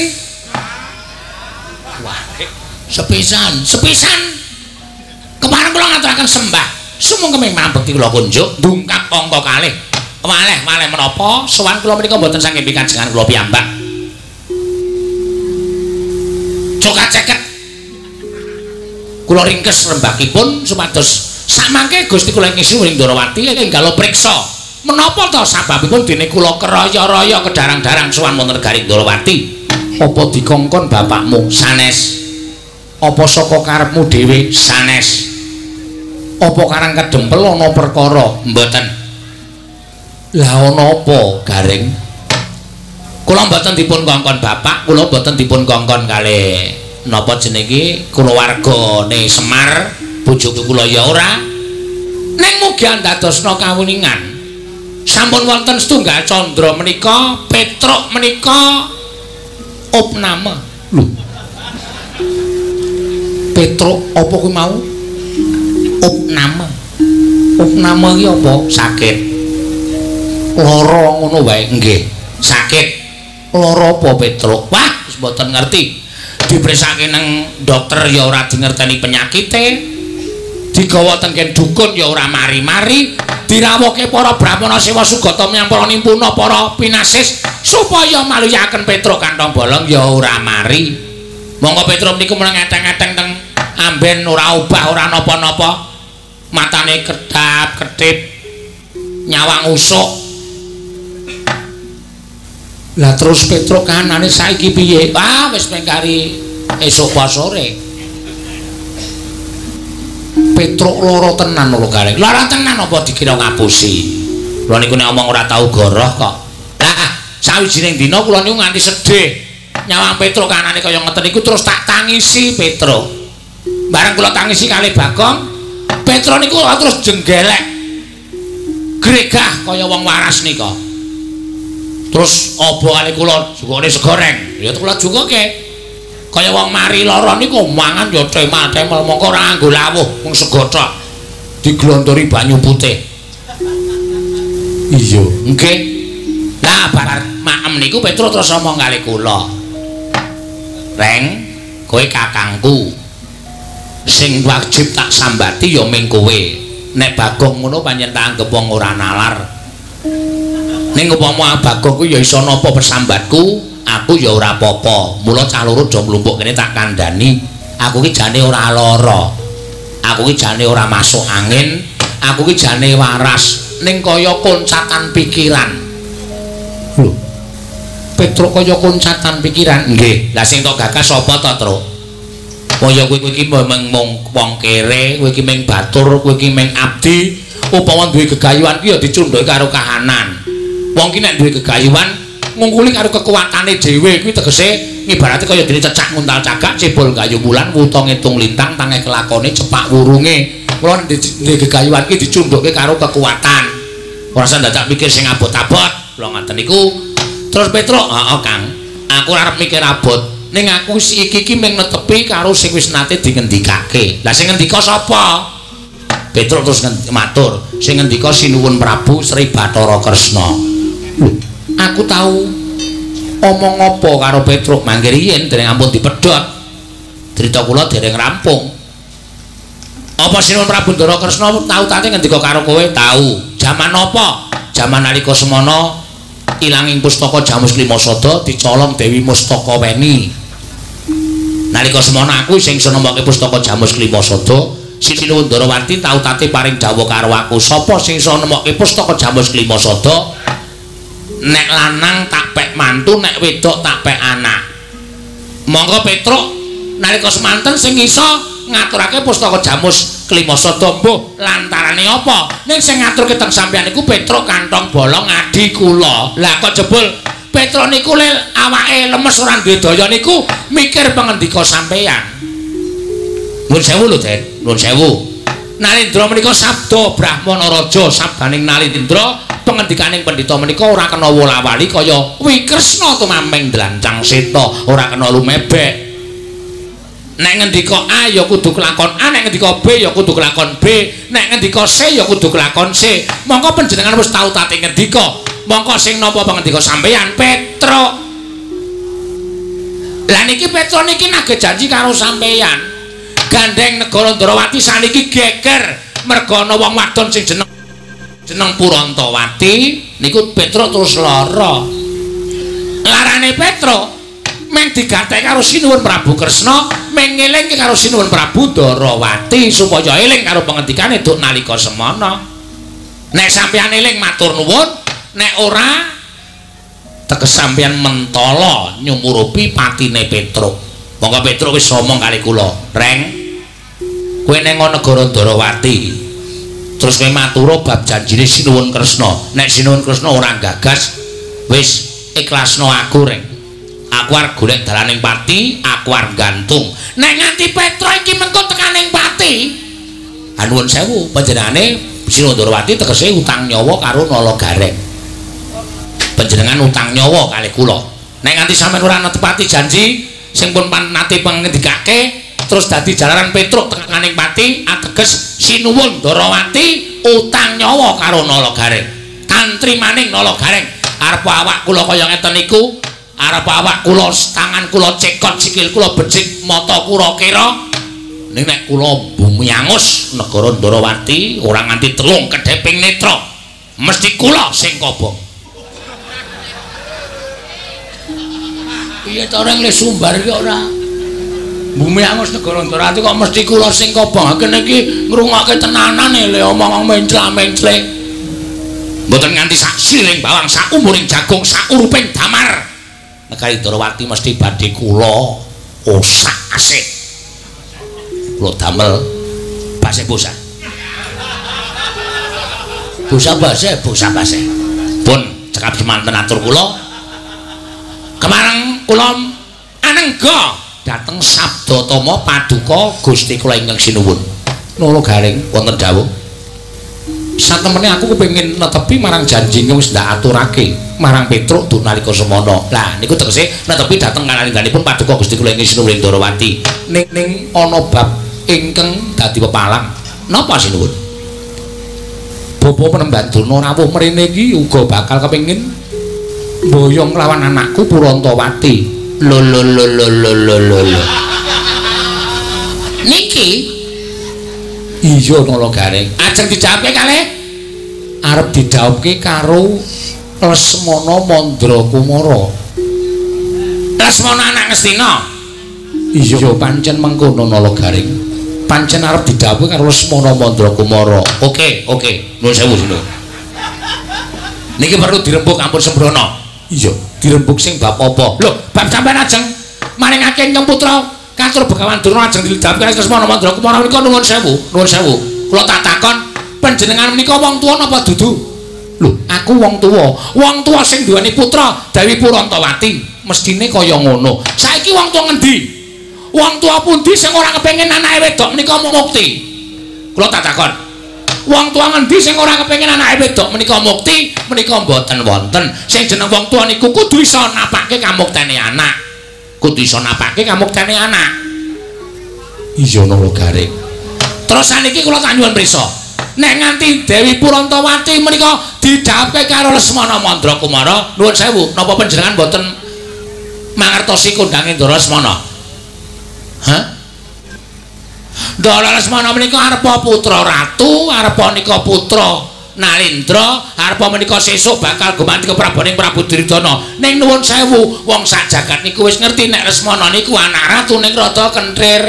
Wah, sepisan, sepisan. Kemarin kula ngaturaken sembah. Sumangga memang bekti kula kunjuk ndungkap angka kalih. Malih malih menapa sowan kula menika mboten saking pikajengan kula piyambak. Coka ceket. Kula ringkes rembakipun supados samangke Gusti kula ngisi ing Ndarawati enggal priksa menapa to sababipun dene kula keraya-raya kedarang-darang sowan wonten Garing Ndarawati. Apa dikongkon bapakmu sanes? Apa saka karepmu dhewe sanes? Apa karang kedempel ana perkara? Mboten. Lah ana apa Garing? Kula mboten dipun kongkon bapak, kula mboten dipun kongkon kalih napa jenenge kulawargane Semar, bojoku kula ya ora. Ning mugi andadosna kawuningan. Sampun wonten setunggal candra menika, Petruk menika opname. Lho. Petruk apa kuwi mau? Opname. Opname iki apa? Sakit. Lara ngono wae nggih. Sakit. Lara apa Petruk? Wah, wis mboten ngerti. Dipresake nang dokter ya ora dingerteni penyakite. Digawa tengken dukun ya ora mari-mari. Dirawuhke para Brahmana Sewa Sugata miyang para nimpuna para pinasis supaya maluyaken Petruk kantong bolong ya ora mari. Monggo Petruk niku mulai ngeteng-ngeteng teng amben ora obah ora napa-napa. Matane kedap-kedip. Nyawang usuk. Lah terus Petruk kanane saiki piye? Ah wis mengkari esuk pas sore. Petruk lara tenan lho Garing. Lara tenan apa dikira ngapusi? Kula niku nek omong ora tau goroh kok. Lah sawijining dina kula niku nganti sedih. Nyawang Petruk kanane kaya ngeten niku terus tak tangisi Petruk. Bareng kula tangisi kalih Bagong, Petruk niku terus jenggelek. Gregah kaya wong waras nika. Terus apa kali kula jukane segoreng? Ya kula jukoke. Kaya wong mari lara niku mangan ya temal-temel mongko ora nganggo lawuh mung sego tok. Diglontori banyu putih. Iya, nggih. Lah bar maem niku Petruk terus ngomong kali kula. Reng, kowe kakangku. Sing wajib tak sambati ya ming kowe. Nek Bagong ngono pancen tak anggap wong ora nalar. Ning upama Bagong ku ya iso napa persambatku, aku ya ora apa-apa. Mula cah loro do mlumpuk kene tak kandhani. Aku ki jane ora lara. Aku ki jane ora masuk angin. Aku ki jane waras. Ning kaya koncatan pikiran. Lho. Petruk kaya koncatan pikiran. Nggih. Lah sing tok gagas sapa to, Truk? Kaya kowe iki mung wong kere, kowe iki mung batur, kowe iki mung abdi. Upama duwe gegayuhan ki ya dicundhuke karo kahanan. Wong ki nek duwe gegayuhan ngungkuli karo kekuatane dhewe kuwi tegese ngibarate kaya dene cecak nguntal cagak cebol kayu bulan wuta ngitung lintang tange kelakone cepak wurunge. Mula duwe gegayuhan ki dicundhuke karo kekuatan. Ora usah dadak mikir sing abot-abot. Kula ngoten niku. Terus Petruk, heeh Kang. Aku arep mikir abot. Ning aku si iki ki mung netepi karo sing wis nate dingendikake. Lah sing ngendika sapa? Petruk terus matur, sing ngendika Sinuwun Prabu Sri Bathara Kresna. Aku tahu omong apa karo Petruk mangke riyen dereng ampun dipedhot. Crita kula dereng rampung. Apa Sinuwun Prabu Bathara Kresna tau tate ngendika karo kowe? Tahu. Jaman apa? Jaman nalika semana ilanging pustaka Jamus Klimasada dicolong Dewi Mustakaweni. Nalika semana aku sing iso nemmokke pustaka Jamus Klimasada, Sinuwun Ndarawati tau tate paring dawuh karo aku, sapa sing iso nemmokke pustaka Jamus Klimasada? Nek lanang tak pek mantu, nek wedok tak pek anak. Monggo Petruk nalika semanten sing iso ngaturake pustaka Jamus Klimasa Tombo lantarane apa? Ning sing ngaturke teng sampeyan niku Petruk kantong bolong adi kula. Lah kok jebul Petruk niku le awake lemes ora duwe daya niku mikir pengendika sampeyan. Nuwun sewu lho, Den. Nuwun sewu. Nalindra menika sabda Brahmana Raja, sabdaning Nalindra pengendikaning pendhita menika ora kena wola-wali kaya wi Kresna tumameng dlancang seta, ora kena lumebek. Nek ngendika A ya kudu kelakon A, nek ngendika B ya kudu kelakon B, nek ngendika C ya kudu kelakon C. Mongko panjenengan wis tau tate ngendika, mongko sing napa pengendika sampeyan Petruk. Lah niki Petruk niki nagih janji karo sampeyan. Gandeng negara Ndrawati saniki geger merga ana wong wadon sing jeneng jeneng Purantawati niku Petruk terus lara. Larane Petruk meng digatek karo Sinuwun Prabu Kresna, meng ngelingke karo Sinuwun Prabu Ndrawati supaya eling karo pengendikane duk nalika semana. Nek sampeyan eling matur nuwun, nek ora teges sampeyan mentala nyumurupi patine Petruk. Monggo Petruk wis omong kali kula, "Reng, kowe ning negara Ndrawati terus kowe matura bab janjine Sinuwun Kresna. Nek Sinuwun Kresna ora gagas, wis ikhlasno aku, Reng. Aku arep golek dalaning pati, aku arep gantung. Nek nganti Petruk iki mengko tekaning pati, anuwun sewu, panjenengane Sinuwun Ndrawati tegese utang nyawa karo Nalagareng. Panjenengan utang nyawa kalih kula. Nek nganti sampeyan ora netepati janji sing pun nate pengendikake terus dadi jalaran Petruk tekaning pati, ateges Sinuwun Ndrawati utang nyawa karo Nalagareng. Kantri maning Nalagareng arep awak kula kaya ngeten niku, arep awak kula tangan kula cekot, sikil kula becik, mata kula kira. Ning nek kula bumi angus negara Ndrawati ora nganti telung kedheping netra, mesti kula sing kobong. Iya ta ora le sumbar iki ora. Bumi angus negara Ndrawati kok mesti kula sing kobong. Kene iki ngrungokke tenanan le omong mencla-mencle. Mboten nganti sak siling bawang, sak umuring jagung, sak uruping damar. Negari Ndrawati mesti badhe kula osak asik. Kula damel base bosa. Bosa base, bosa base. Pun cekap semanten atur kula. Kemareng kula anengga dhateng Sabdatama Paduka Gusti kula ingkang Sinuwun Nalagareng wonten dawuh. Satemene aku kepengin netepi marang janji wis ndak aturake marang Petruk duk nalika semana. Lah niku tegese netepi dhateng kalangganipun Paduka Gusti kula ingkang Sinuwun Ndrawati. Ning ning ana bab ingkang dadi pepalang. Napa Sinuwun? Bapa Penembanduna rawuh mrene iki uga bakal kepengin mboyong lawan anakku Purantawati. Lho lho lho lho lho lho lho. Niki iya Nalagareng. Ajeng dijawabke kalih arep didhawuhke karo Lesmana Mandrakumara. Lesmana anak Ngastina. Iya pancen mengkono Nalagareng. Pancen arep didhawuhke karo Lesmana Mandrakumara. Oke, oke. Nuwun sewu Sinuwun. Niki perlu dirembuk ampun sembrono. Iya, dirembuk sing bab apa? Lho, bab sampean ajeng maringake Nyeng Putra Katur Begawan Durna ajeng didhawuhke karo Lesmana Mandrakumara menika nuwun sewu, nuwun sewu. Kula tak takon, panjenengan menika wong tuwa napa dudu? Lho, aku wong tuwa. Wong tuwa sing duweni putra Dewi Purantawati, mestine kaya ngono. Saiki wong tuwa ngendi? Wong tuwa pundi sing ora kepengin anake wedok menika mukti? Kula tak takon. Wong tuwa ngendi sing ora kepengin anake wedok menika mukti? Menika mboten wonten. Sing jeneng wong tuwa niku kudu iso napake kamuktene anak. Kudu iso napake kamuktene anak. Iya Nalagareng. Terus saniki kula tak nyuwun prisa. Nek nganti Dewi Purantawati menika didhawuhke karo Lesmana Mandrakumara, nuwun sewu, napa panjenengan mboten mangertosi kondange Ndara Lesmana? Hah? Ndara Lesmana menika arepa putra ratu, arepa nika putra Nalindra, arepa menika sesuk bakal gumanti ke prabaning Prabu Duryudana. Ning nuwun sewu, wong sak jagat niku wis ngerti nek Lesmana niku anak ratu ning rada kentrir.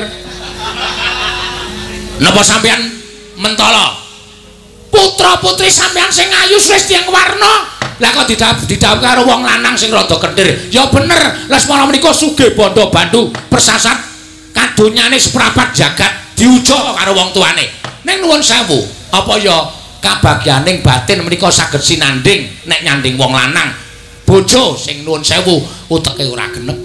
Napa sampeyan mentala? Putra-putri sampeyan sing ayu wis tiyang warna. Lah kok didhawuhke karo wong lanang sing rada kentrir. Ya bener, Lesmana menika sugih bondo bandu persasat kadonyane seprapat jagat diuja karo wong tuane. ning nuwun sewu apa ya kabagyaning batin menika saged sinanding nek nyanding wong lanang bojo sing nuwun sewu uteke ora genep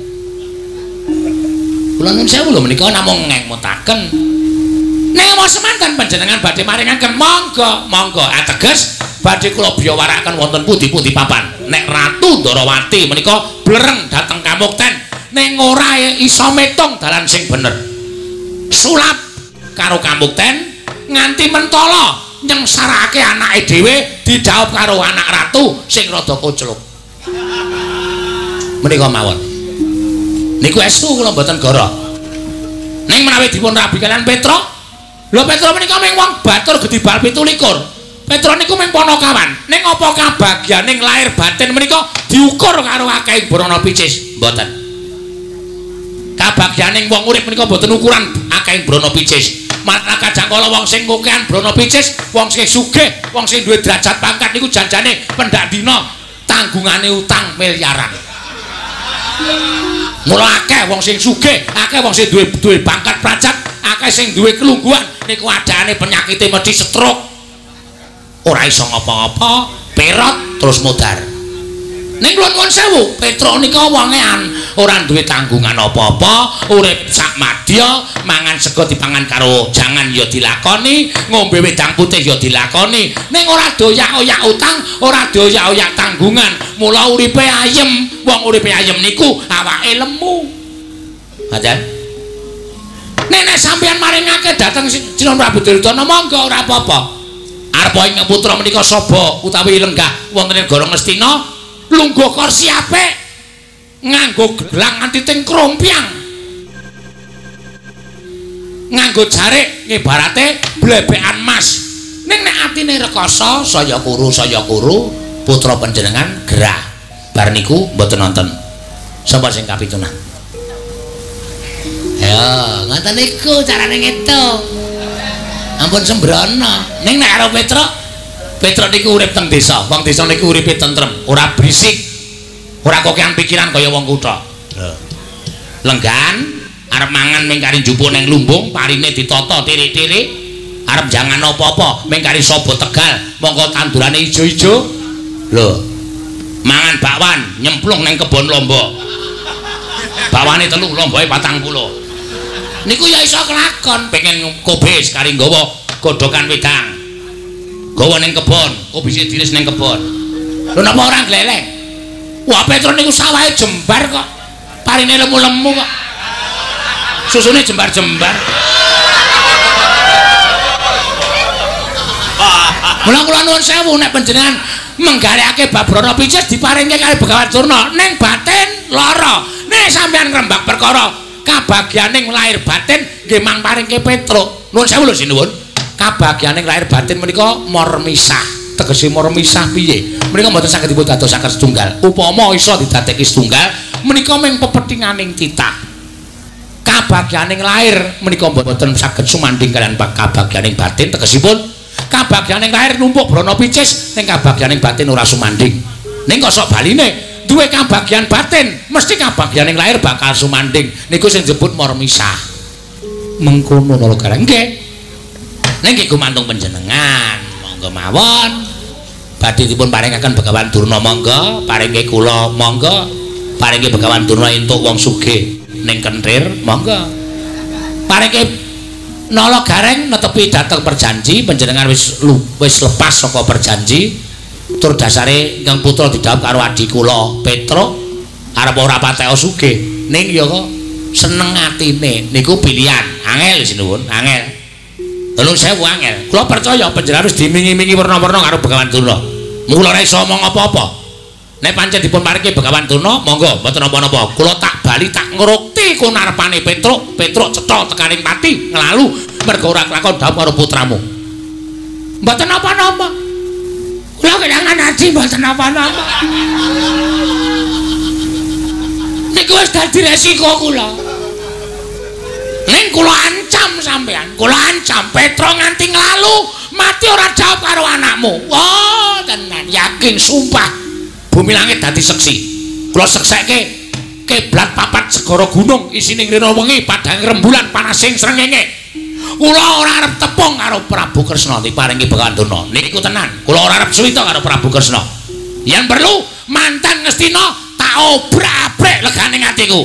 kula nuwun sewu lho menika namung ngemutaken nek mau semanten panjenengan badhe maringaken monggo monggo ateges badhe kula biyawaraken wonten pundi-pundi papan nek Ratu Ndarawati menika blereng dhateng Kamukten ning ora iso metung dalan sing bener sulap karo Kamukten nganti mentala nyengsarake anake dhewe didhaup karo anak ratu sing rada kocluk menika mawon niku estu kula mboten goro ning menawi dipun rabi kalian Petro lho Petro menika mung wong batur gedhi bal pitu likur Petro niku mung ponokawan ning apa kabagyaning lair batin menika diukur karo akeh brana picis mboten kabagyaning wong urip menika mboten ukuran akeh brana picis malah kadang kala wong sing ngokehan brana picis wong sing sugih wong sing duwe derajat pangkat niku janjane pendak dina tanggungane utang miliaran mula akeh wong sing sugih akeh wong sing duwe duwe pangkat prajat akeh sing duwe kelungguhan niku adane penyakite mesti stroke ora iso ngapa-ngapa perot terus mudar ning kula nuwun sewu Petro nika wongean ora duwe tanggungan apa-apa urip sak madya mangan sego dipangan karo jangan ya dilakoni ngombe wedang putih ya dilakoni ning ora doyak-oyak utang ora doyak-oyak tanggungan mula uripe ayem wong uripe ayem niku awake lemu pancen nek nek sampeyan maringake dhateng Sinon Prabu Duryudana monggo ora apa-apa arep ing putra menika Saba utawi lenggah wonten ing Goro Ngastina lungguh kursi apik nganggo gelang nganti ting krompiang nganggo jarik ngibarate blebekan mas ning nek atine rekoso saya kuru saya kuru putra panjenengan gerah bar niku mboten nonton sapa sing kapitunan ya ngoten niku carane ngitung ampun sembrono ning nek karo Petro Petro niku urip teng desa wong desa niku uripe tentrem ora berisik ora kokean pikiran kaya wong kutha lenggan arep mangan ming kari njupuk ning lumbung parine ditata tirik-tirik arep jangan apa-apa ming kari Saba Tegal mongko tandurane ijo-ijo lho mangan bakwan nyemplung ning kebon lombok bakwane telu lomboke patang puluh niku ya iso kelakon pengen kobis kari nggawa godhokan wedang gawa ning kebon kobise diris ning kebon lho napa ora gleleng wah Petro niku sawahe jembar kok parine lemu-lemu kok susune jembar-jembar mula kula nuwun sewu nek panjenengan menggalekake bab brana picis diparingke kali Begawan Durna ning batin lara nek sampeyan ngrembak perkara kabagyaning lair batin nggih mang paringke Petro nuwun sewu lho sinuwun kabagyaning lair batin menika mor misah tegese mor misah piye menika mboten saged dipun dadosaken setunggal upama iso didadekake setunggal menika mung pepethinganing titah kabagyaning lair menika mboten saged sumanding kalian kabagyaning batin tegesipun kabagyaning lair numpuk brana picis ning kabagyaning batin ora sumanding ning kok sok baline duwe kabagyan batin mesti kabagyaning lair bakal sumanding niku sing disebut mor misah mengkono nara gareng nggih ning nggih gumantung panjenengan monggo mawon badhe dipun paringaken Begawan Durna monggo paringke kula monggo paringke Begawan Durna entuk wong sugih ning Kentir monggo paringke nala gareng netepi dhateng perjanji panjenengan wis wis lepas saka perjanji tur dasare ingkang putra didhawuh karo adhi kula Petro arep ora patek sugih ning ya kok seneng atine niku pilihan angel sinuwun angel Tolong sewu angel. Kula percaya panjenengan wis dimingi-mingi werna-werna karo Begawan Durna. Mula ora iso omong apa-apa. Nek pancen dipun paringi Begawan Durna, monggo mboten napa-napa. Kula tak bali tak ngrukti kunarepane Petruk, Petruk cetha tekaning pati nglalu mergo ora kelakon dawuh karo putramu. Mboten napa-napa. Kula kelangan ati mboten napa-napa. Niku wis dadi resiko kula. Ning kula ancam sampean, kula ancam Petro nganti nglalu mati ora jawab karo anakmu. Wah, tenan yakin sumpah. Bumi langit dadi seksi. Kula seksekke kiblat papat segara gunung isine ngrena wengi padang rembulan panasing srengenge. Kula ora arep tepung karo Prabu Kresna diparingi Bagandana. Niku tenan. Kula ora arep suwita karo Prabu Kresna. Yen perlu mantan Ngastina tak obrak-abrik legane atiku.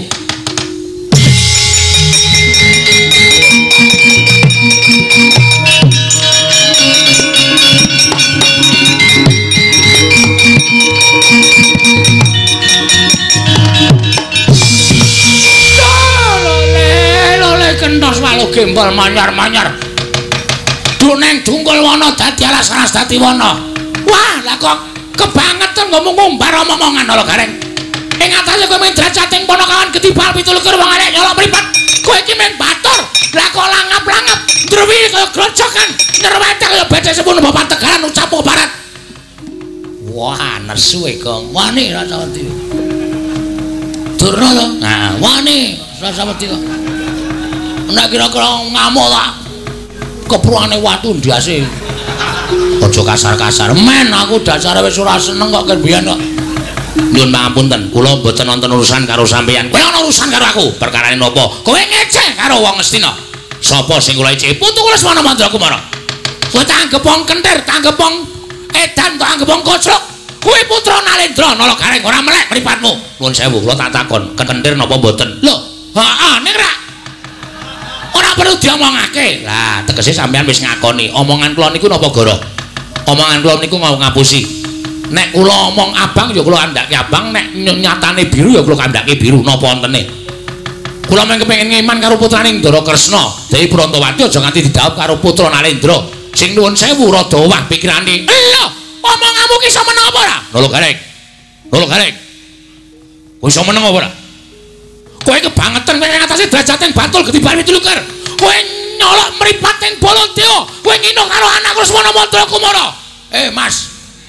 Kentos walu gembol manyar-manyar. Duneng dungkul wana dadi alas-alas dadi wana. Wah, lah kok kebangetan ngomong ngumbar omong-omongan lho Gareng. Ing atase kowe men drajating ponokawan ketibal pitulikur wong arek nyolok mripat. Kowe iki men batur. Lah kok langap-langap ndrewi kaya grojokan. Nyerwetek kaya bedhe sepun bapak tegalan ucap barat. Wah, nesu e kok. Wani Rasawati. Durna lho. Nah, wani Rasawati kok. Nek kira-kira ngamuk tak kepruane watu ndiase. Aja kasar-kasar. Men aku dasare wis ora seneng kok kebiyen kok. Nyuwun pangapunten, kula mboten wonten urusan karo sampeyan. Kowe ana urusan karo aku. Perkarane napa? Kowe ngeceh karo wong Ngastina. Sapa sing kula eceh? Putu kula Semana Mandrakumara. Kowe tak anggap wong kentir, tak anggap wong edan, tak anggap wong koclok. Kowe putra Nalendra, nala Gareng ora melek mripatmu. Nuwun sewu, kula tak takon, kekentir napa mboten? Lho, heeh, ning ra ora perlu diomongake. Lah, tegese sampean wis ngakoni, omongan kula niku napa goro? Omongan kula niku mau ngapusi. Nek kula omong abang ya kula andhake abang, nek nyatane biru ya kula kandhake biru. Napa wontene? Kula mung kepengin ngeman karo putrane Ndara Kresna, Dewi Brantawati aja nganti didhawuh karo putra Nalendra. Sing nuwun sewu rada owah pikirane. Lho, omonganmu ki iso meneng apa ora? Lho Gareng. Lho Gareng. Kowe iso meneng apa ora? Kowe kebangetan kowe ing atase drajating Batul Gedibal Pitulukar. Kowe nyolok mripating Baladewa. Kowe ngino karo anakku Semana Mandrakumara. Eh, Mas.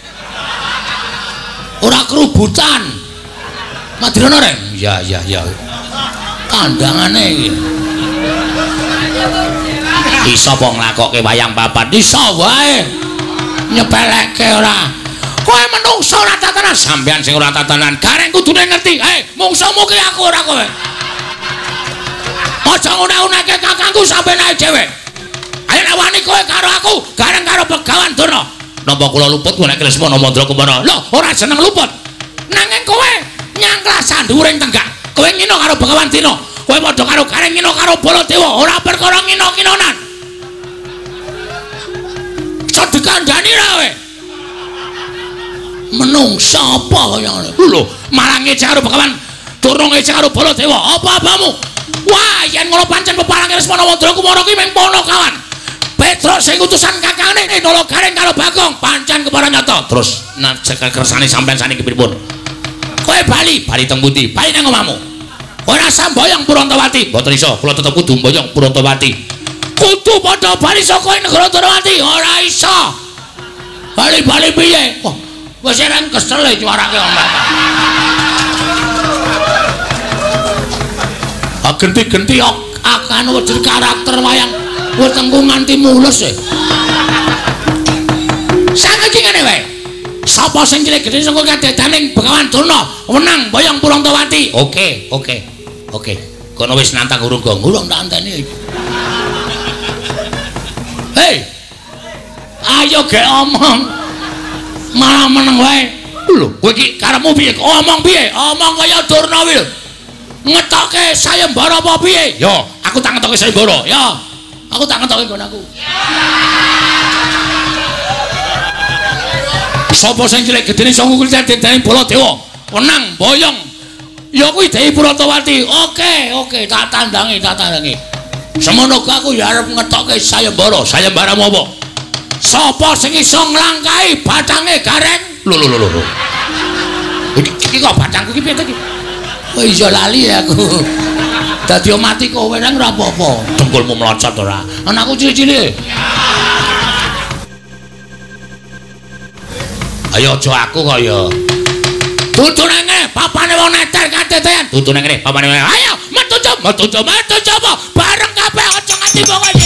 Ora kerubutan. Madirana Reng. Ya, ya, ya. Kandhangane iki. Iso apa nglakokke wayang papat? Iso wae. Nyepelekke ora. Kowe menungso ora tatanan, sampean sing ora tatanan. Gareng kudune ngerti. Hei, mungsuhmu ki aku ora kowe. Aja ngune-uneke kakangku sampeyan ae dhewe. Ayo nek wani kowe karo aku, Gareng karo Begawan Durna. Napa kula luput kowe nek Semana Mandrakumara? Lho, ora seneng luput. Nanging kowe nyangklas sanduring tenggak. Kowe ngino karo Begawan Dina. Kowe padha karo Gareng ngino karo Baladewa, ora perkara ngino-kinonan. Sedekandani ra kowe. Menungsa apa kaya ngene? Lho, malah ngecek karo Begawan Durna ngecek karo Baladewa. Apa-apamu? Wah, yen ngono pancen peparange Semana Mandrakumara kuwi mung ponokawan. Petruk sing utusan kakange Nala Gareng karo Bagong pancen kepara nyata. Terus nek kersane sampean saniki pripun? Kowe bali, bali teng pundi? Bali nang omahmu. Ora samboyong Purantawati. Mboten iso, kula tetep kudu mboyong Purantawati. Kudu padha bali saka negara Purantawati, ora iso. Bali-bali piye? Wah, wis eren kesel e cuarake omah. Ah genti-genti akan wedi karakter wayang wis tengku nganti mulus e. Saiki ngene wae. Sapa sing cilik gedhe saka kadedaning Begawan Durna menang boyong Purantawati. Oke, oke. Oke. Kono wis nantang urung go. Urung tak anteni. Hei. Ayo ge omong. Malah meneng wae. Lho, kowe iki karepmu piye? Omong piye? Omong kaya Durna kuwi lho. Ngetoke sayembara apa piye? Yo, aku tak ngetoke sayembara. Yo. Aku tak ngetoke nggon aku. Sapa sing cilik gedene saka kulit dadane Baladewa? Menang boyong. Ya kuwi Dewi Brantawati. Oke, oke, tak tandangi, tak tandangi. Semono aku ya arep ngetoke sayembara. Sayembaramu apa? Sapa sing iso nglangkahi batange Gareng? Lho lho lho lho. Iki kok batangku iki piye to iki? Oh iya lali aku. Dadi mati kowe nang ora apa-apa. Dengkulmu melocot ora. Anakku cilik-cilik. Ayo aja aku kok ya. Dudu nang ngene, papane wong neter katetean. Dudu nang ngene, papane. Ayo, metu coba, metu coba, metu coba. Bareng kabeh aja nganti pokoke.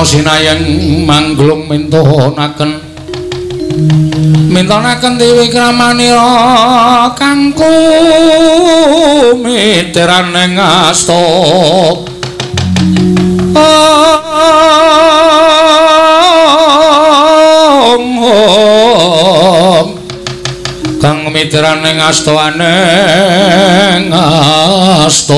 sinayeng manglung mintonaken mintonaken dewi kramanira kang kumitiraning asta kang mitiraning asta aneng asta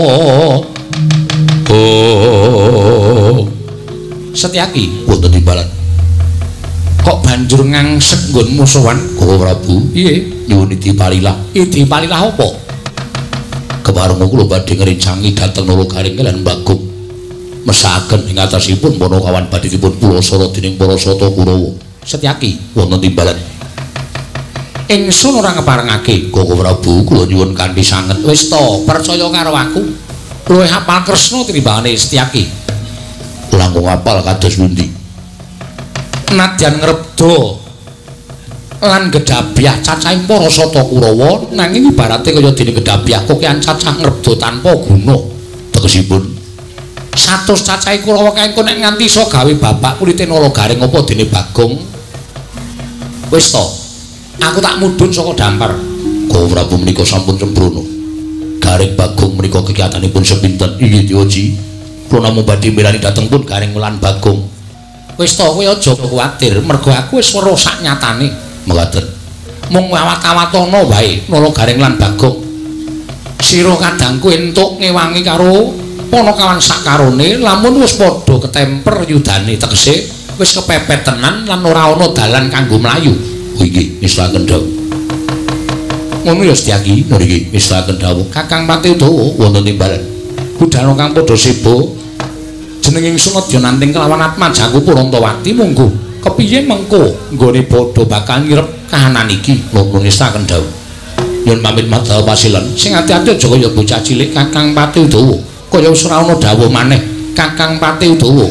oh Setyaki wonten timbalan kok banjur ngangsek nggon musuhan Gawa Prabu piye nyuwun diparilah diparilah apa kepareng kula badhe ngrencangi dhateng Nalagaring lan Bagong mesakaken ing atasipun Panakawan badhe dipun pulasara dening para sata Kurawa Setyaki wonten timbalan ingsun ora ngeparengake Gawa Prabu kula nyuwun kanthi sanget wis to percaya karo aku luwih hafal Kresna tinimbangane Setyaki langkung hafal kados pundi nadyan ngrebda lan gedabyah cacahing para sata Kurawa nanging ibarate kaya dene gedabyah kokean cacah ngrebda tanpa guna tegesipun satus cacahing Kurawa kengko nek nganti iso gawe bapak kulite Nalagaring apa dene Bagong wis to aku tak mudhun saka dampar Gawa Prabu menika sampun sembrono Garing Bagong menika kegiatanipun sepinten inggih Dioji kula namung badhe mirani dhateng pun Garing lan Bagong wis to kowe aja kuwatir mergo aku wis weruh sak nyatane mekaten mung awat-awatana wae Nalagaring lan Bagong sira kadangku entuk ngewangi karo Panakawan sakarone lamun wis padha ketemper yudane tegese wis kepepet tenan lan ora ana dalan kanggo mlayu oh nggih nistakaken dawuh ngono ya Setyaki niki nistakaken dawuh Kakang Pati Udawa wonten timbalan budhal kang padha sebo jeneng ingsun adya nanting kelawan atmajaku Purantawati monggo kepiye mengko nggone padha bakal ngirep kahanan iki nuwun nistakaken dawuh yen pamit madhal wasilan sing ati-ati aja kaya bocah cilik Kakang Pati Udawa kaya wis ora ana dawuh maneh Kakang Pati Udawa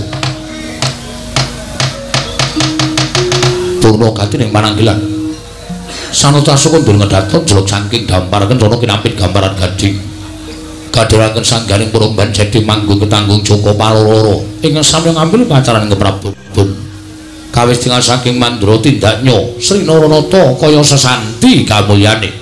Dono kati ning Pananggilan sanata sukundul ngedhaton jeluk saking dampar kencana kinampit gambaran gading gadharaken sanggaring Purumban Jadi manggung ketanggung Joko Paloro ingkang sami ngambil pacaran keprabon kawis dengan saking Mandra tindaknya Sri Naranata kaya sesanti kamulyane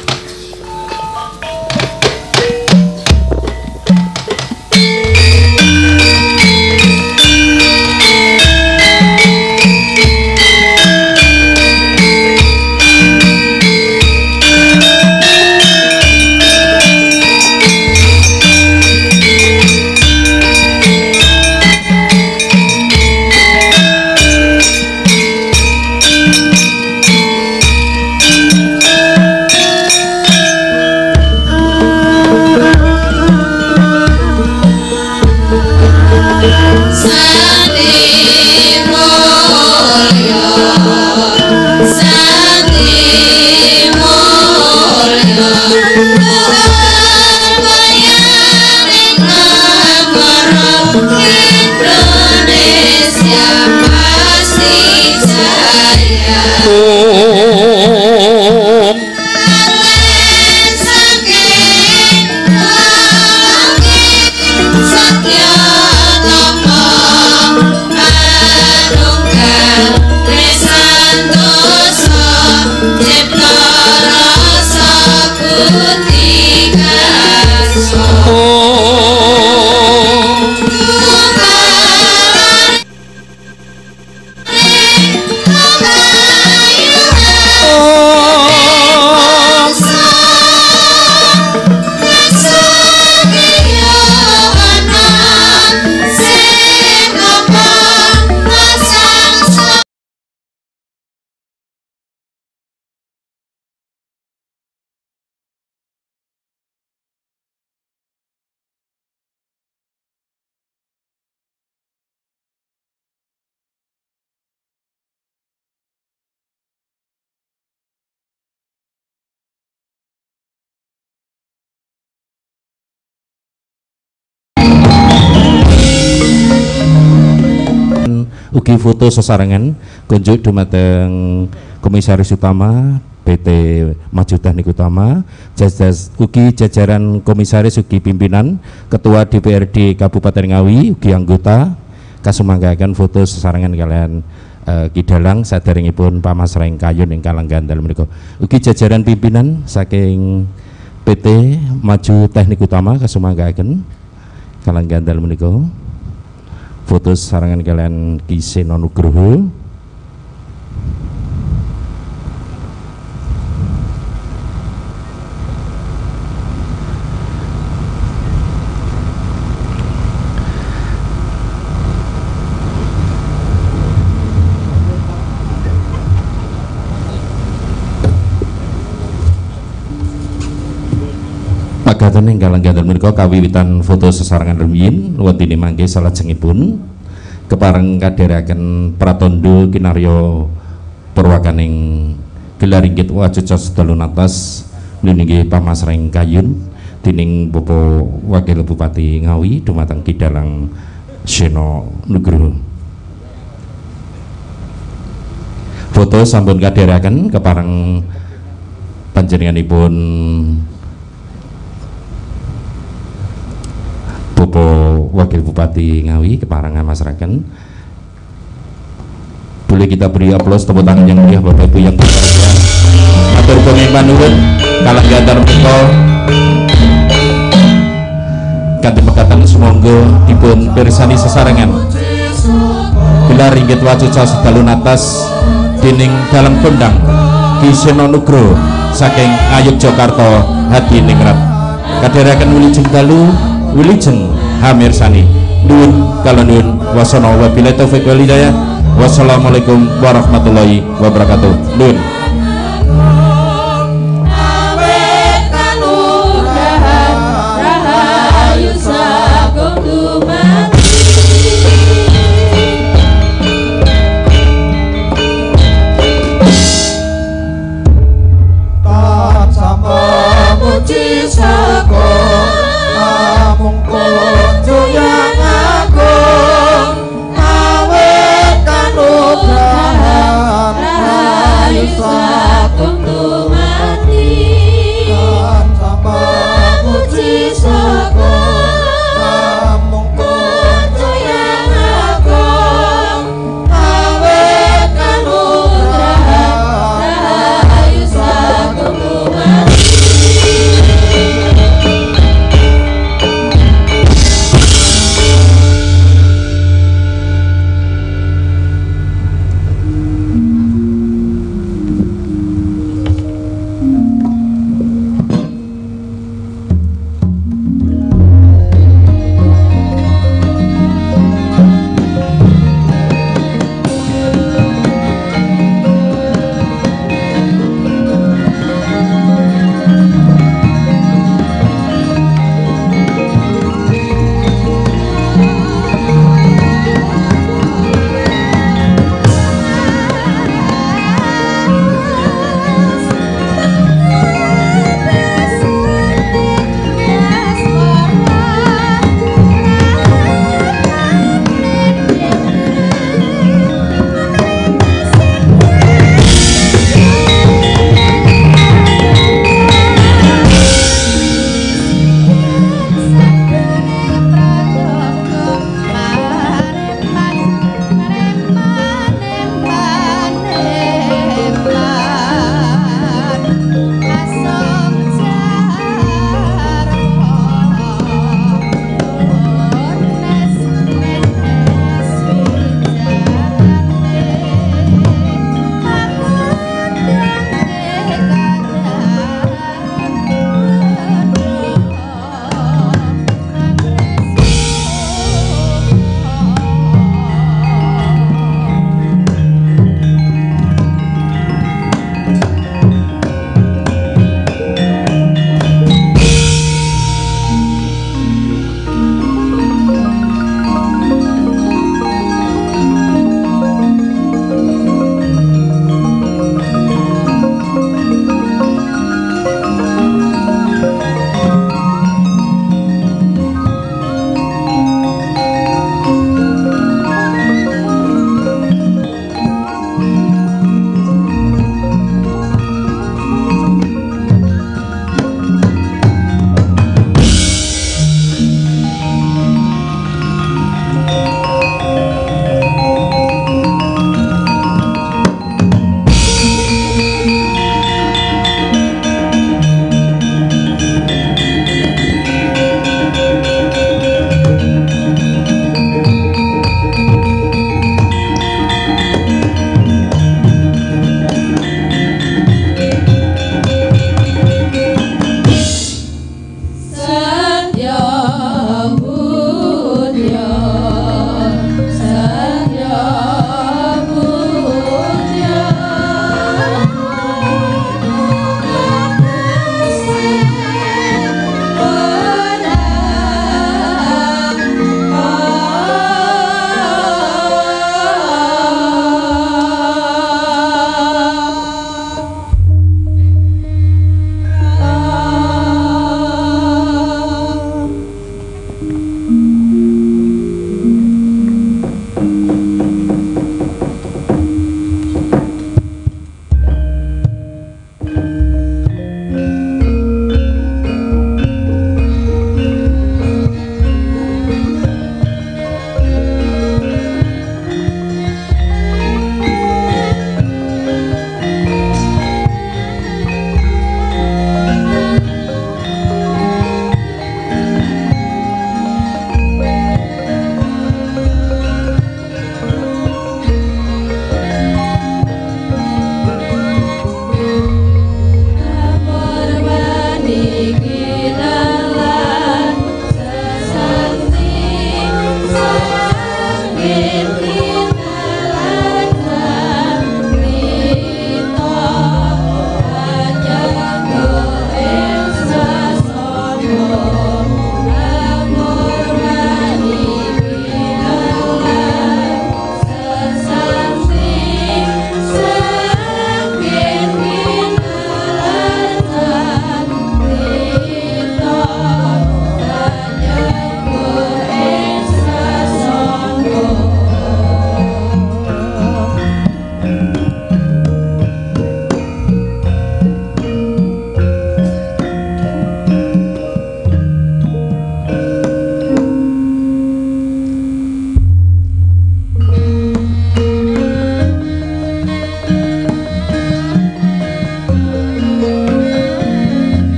ugi foto sesarengan kunjuk dumateng Komisaris Utama P T Maju Teknik Utama jajas ugi jajaran komisaris ugi pimpinan Ketua D P R D Kabupaten Ngawi ugi anggota kasumanggaken foto sesarengan kalian uh, Ki Dalang saderengipun pamasrahing kayun ing kalenggan dalem menika. Ugi jajaran pimpinan saking P T Maju Teknik Utama kasumanggaken kalenggan dalem menika. Foto sesarengan kalian Ki Seno Nugroho. Pagatan ing kalenggan menika kawiwitan foto sesarengan rumiyin wonten mangke salajengipun kepareng kadheraken pratandha kinarya perwakaning gelar inggit wacuca sedalun atas nggih pamasrahing kayun dening Bapak Wakil Bupati Ngawi dumateng Ki Dalang Seno Nugroho. Foto sampun kadheraken kepareng panjenenganipun Bapak Wakil Bupati Ngawi keparang ngamasraken. Boleh kita beri aplaus tepuk tangan yang meriah Bapak Ibu yang berbahagia. Matur pemimpin nuwun kalenggan menika kanthi mekaten sumangga dipun pirsani sesarengan gelar inggit wacuca sedalun atas dening Dalang Kondang Ki Seno Nugroho saking Ngayogyakarta Hadiningrat kadheraken wilujeng dalu wilujeng hamirsani nuwun kala nuwun wasana wabillahi taufiq wal hidayah. Wassalamualaikum warahmatullahi wabarakatuh. Nuwun. Bye.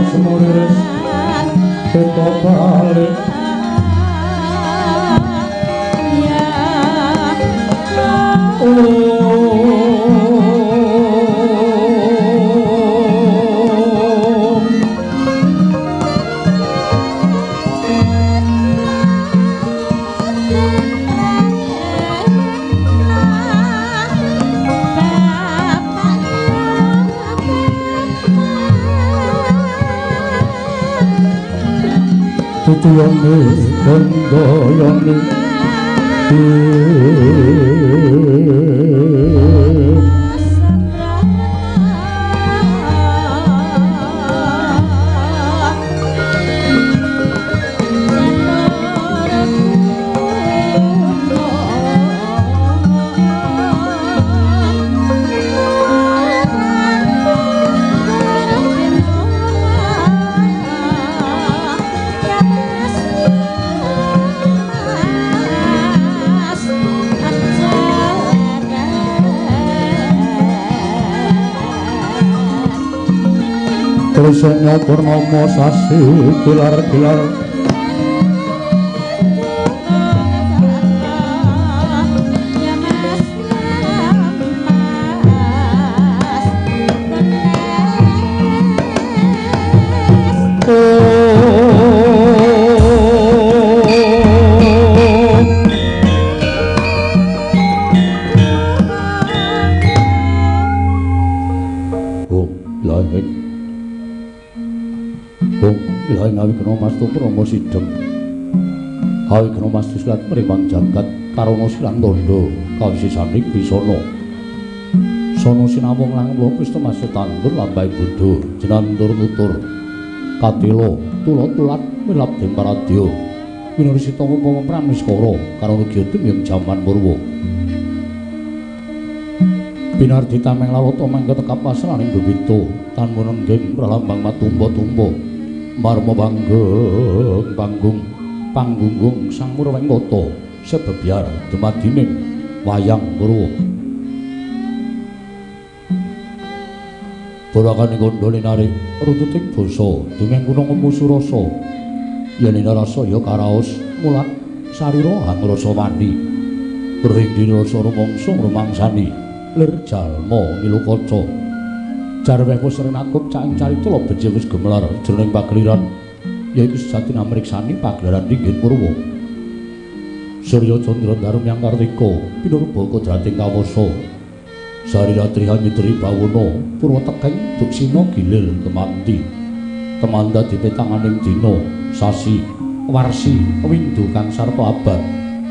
semuris kita balik Tuyone Gandoyone Trisanya Purnomo sasi kilar-kilar Purnomo sideng hawi kena mastu silat mrimang jagat karana silang tondo kawisisane bisana sono sinamung langkung wis temas tandur lambai bodho jenantur nutur katila tula tulat milap den paradya winursita umpama pramiskara karo gyutum ing jaman purwa binardi tameng lawata mangke tekap pasraning bebito tan menengging pralambang matumba-tumba marma panggung panggung panggunggung sang murawing mata sebebyar dumadining wayang purwa Borakaning kandhane narik runtuting basa dongeng gunung musu rasa yen rasa ya karaos mulat sarira hangrasa wani ring dina rasa rumangsa rumangsani lir jalma milu kaca jarwe pusring akup caing carita lo beje wis gemelar jroning pagliran yaiku sejati namriksani pagelaran ringgit purwa Surya Candra Darum yang Kartika pinurba kodrating kawasa Sariratri Hanyudri Bawana purwa tekeng duksina gilir kemanti temanda dipetanganing dina sasi warsi windu kang sarta abad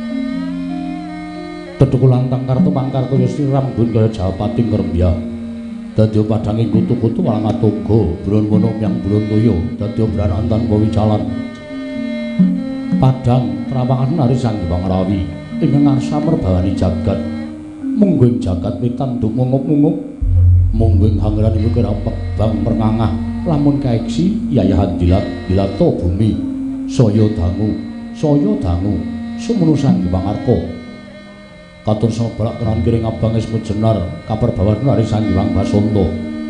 tetukulantang kartu pangkarto yusri rambun kaya Jawapati ngrembya dadya padhanging kutu-kutu walang atoga brun-wono yang brun toya dadya branan tanpa wicalan padhang trawangan nari sang Hyang Rawi ingkang ngarsa merbawani jagat mungguing jagat witan nduk mungup-mungup mungguing hangranipun kerampek bang merngangah lamun kaeksi yayahan dilat dilato bumi saya dangu saya dangu sumunu sang Hyang Arka katon sang balak tenan kiring abang ismu jenar kaperbawan nari sang Hyang Basanta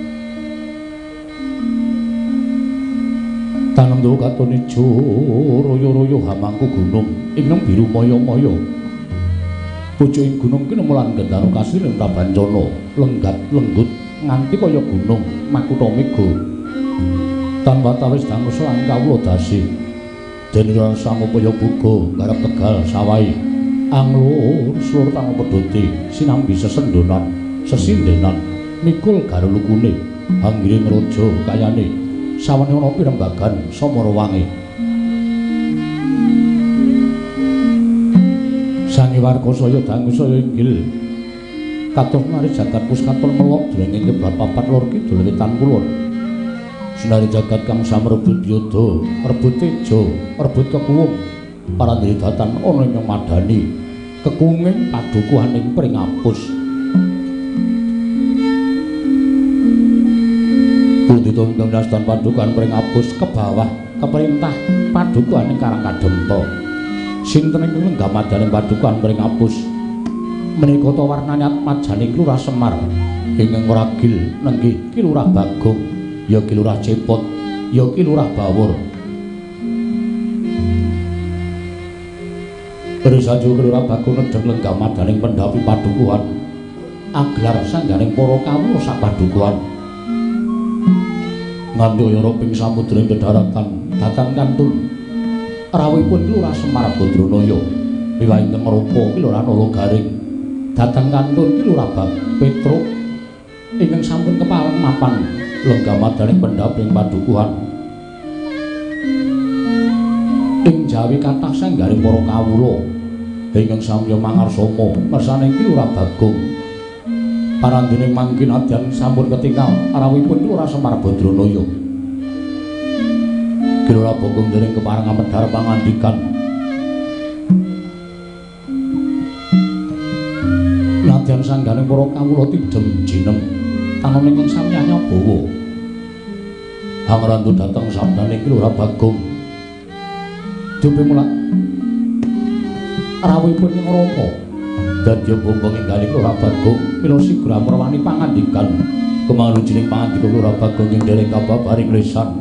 tanem tuwa katon ijo royo-royo hamangku gunung ingkang biru maya-maya pucuking gunung ki nemulan gendaro kasiring Prabancana lenggat lenggut nganti kaya gunung Makutha Mega tanpa tawis dangu selang kawula dasi den sang upaya buga garap Tegal Sawai anglur seluruh tangan pedoti sinambi sesendonan sesindenan mikul garulukune anggiring raja kayane sawane ana pirembagan samara wangi sang warga saya dangu saya inggil katon nari jagat puskaton melok dening keblat papat lor kidul wetan kulon sinari jagat kang samrebut yudha rebut teja rebut kekuwung parandridatan ana ing madani kekunging padukuhaning pringapus Budita ingkang nastan padukuhan pringapus ke bawah keperintah padukuhaning Karang Kadempa sinten ingkang lenggah madaning padukuhan pringapus menika ta warnane atmajaning Lurah Semar ingkang ragil nenggih Ki Lurah Bagong ya Ki Lurah Cepot ya ki Lurah Bawur. Bersaju Lurah Bagong nedheng lenggah madaning pendhapi padukuhan aglar sangganing para kawula sak padukuhan ngandhaya ping samudra kedaratan datang kantun rawuhipun Lurah Semar Badranaya wiwah ingkang rupa ki Lurah Nalagaring datang kantun ki Lurah Petruk ingkang sampun kepareng mapan lenggah madaning pendhapi padukuhan ing jawi kathah sanggaring para kawula ingkang samya mangarsama mersane ki Lurah Bagong parandene mangkin adyan sampun ketingal rawuhipun Lurah Semar Badranaya ki Lurah Bagong dereng kepareng amedhar pangandikan nadyan sangganing para kawula tidhem jinem tanane ingkang sami anyabawa angrantu dhateng sabdane ki Lurah Bagong Jope mulak rawuhipun ing Rama dadi bombong inggalih Lurah Bagong mila sigra merwani pangandikan kemalujining pangandika Lurah Bagong ing dereng kababaring lesan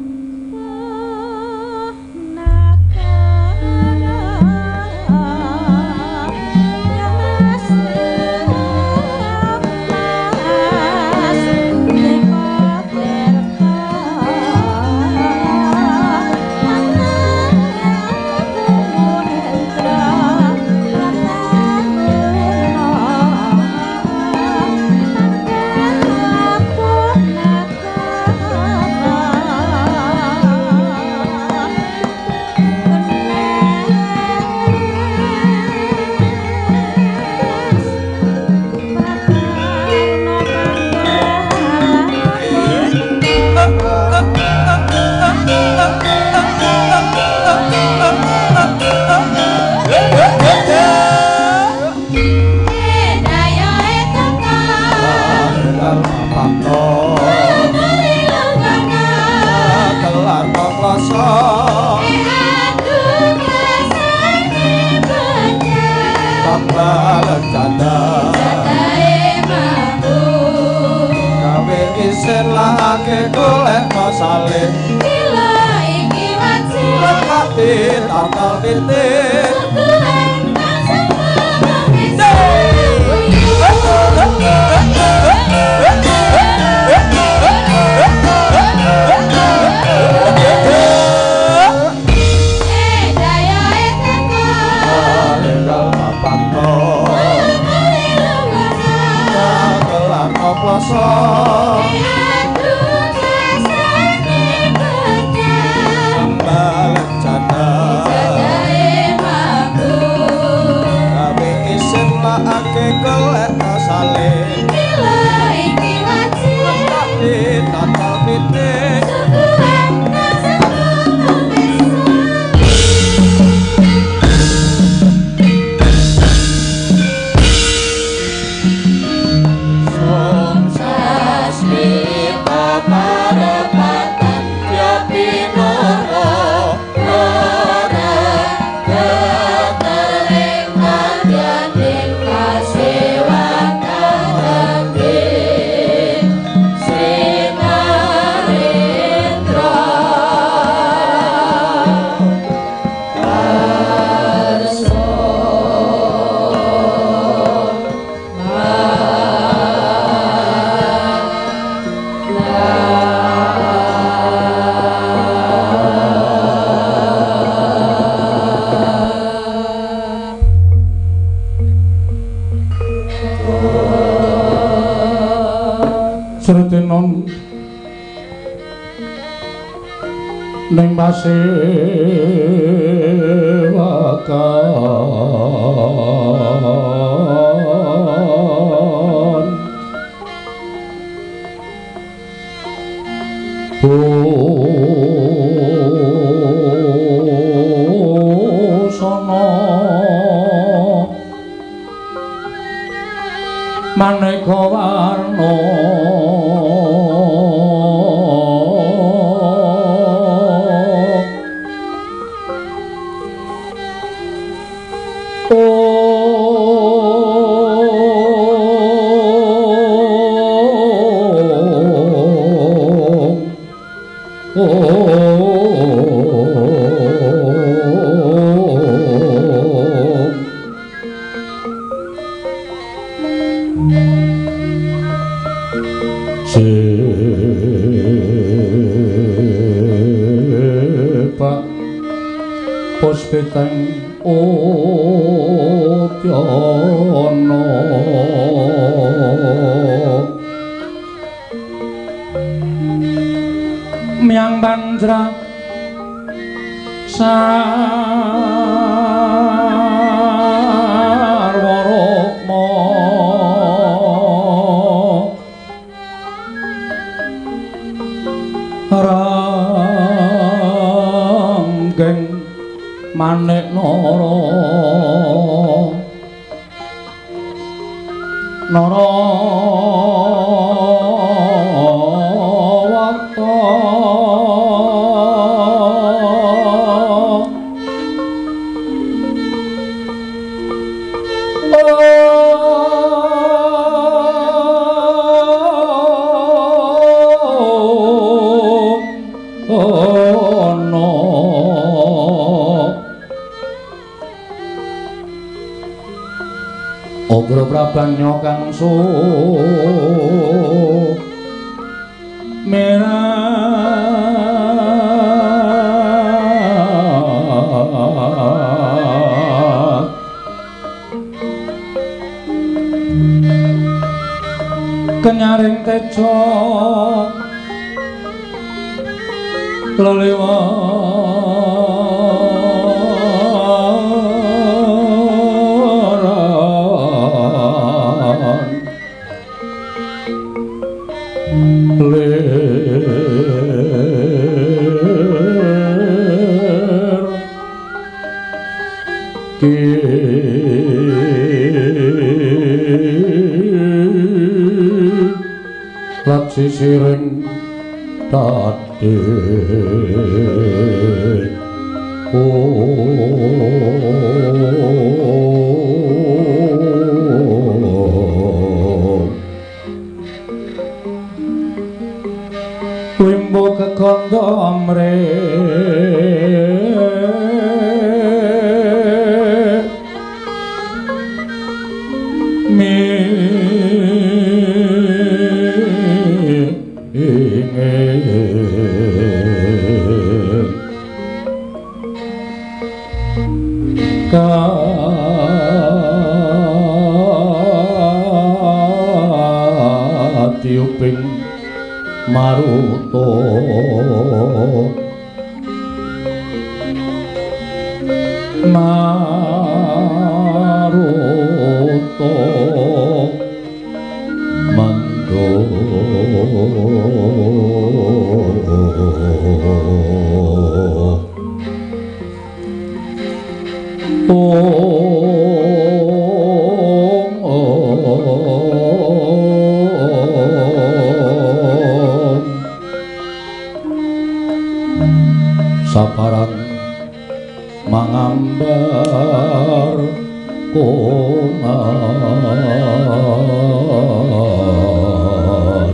Sretenon ning pasewakan busana maneka warna Sepak puspiteng Udyana miang banjra sarwarukma ranggeng manik nara nara wakta Ogra Prabanya kang so merah kenyaring tejo lelewaran ler ki lat sisiring tade oh wimbo kekandha amre mi katiuping maruta maruta mando saparang mangambar kongas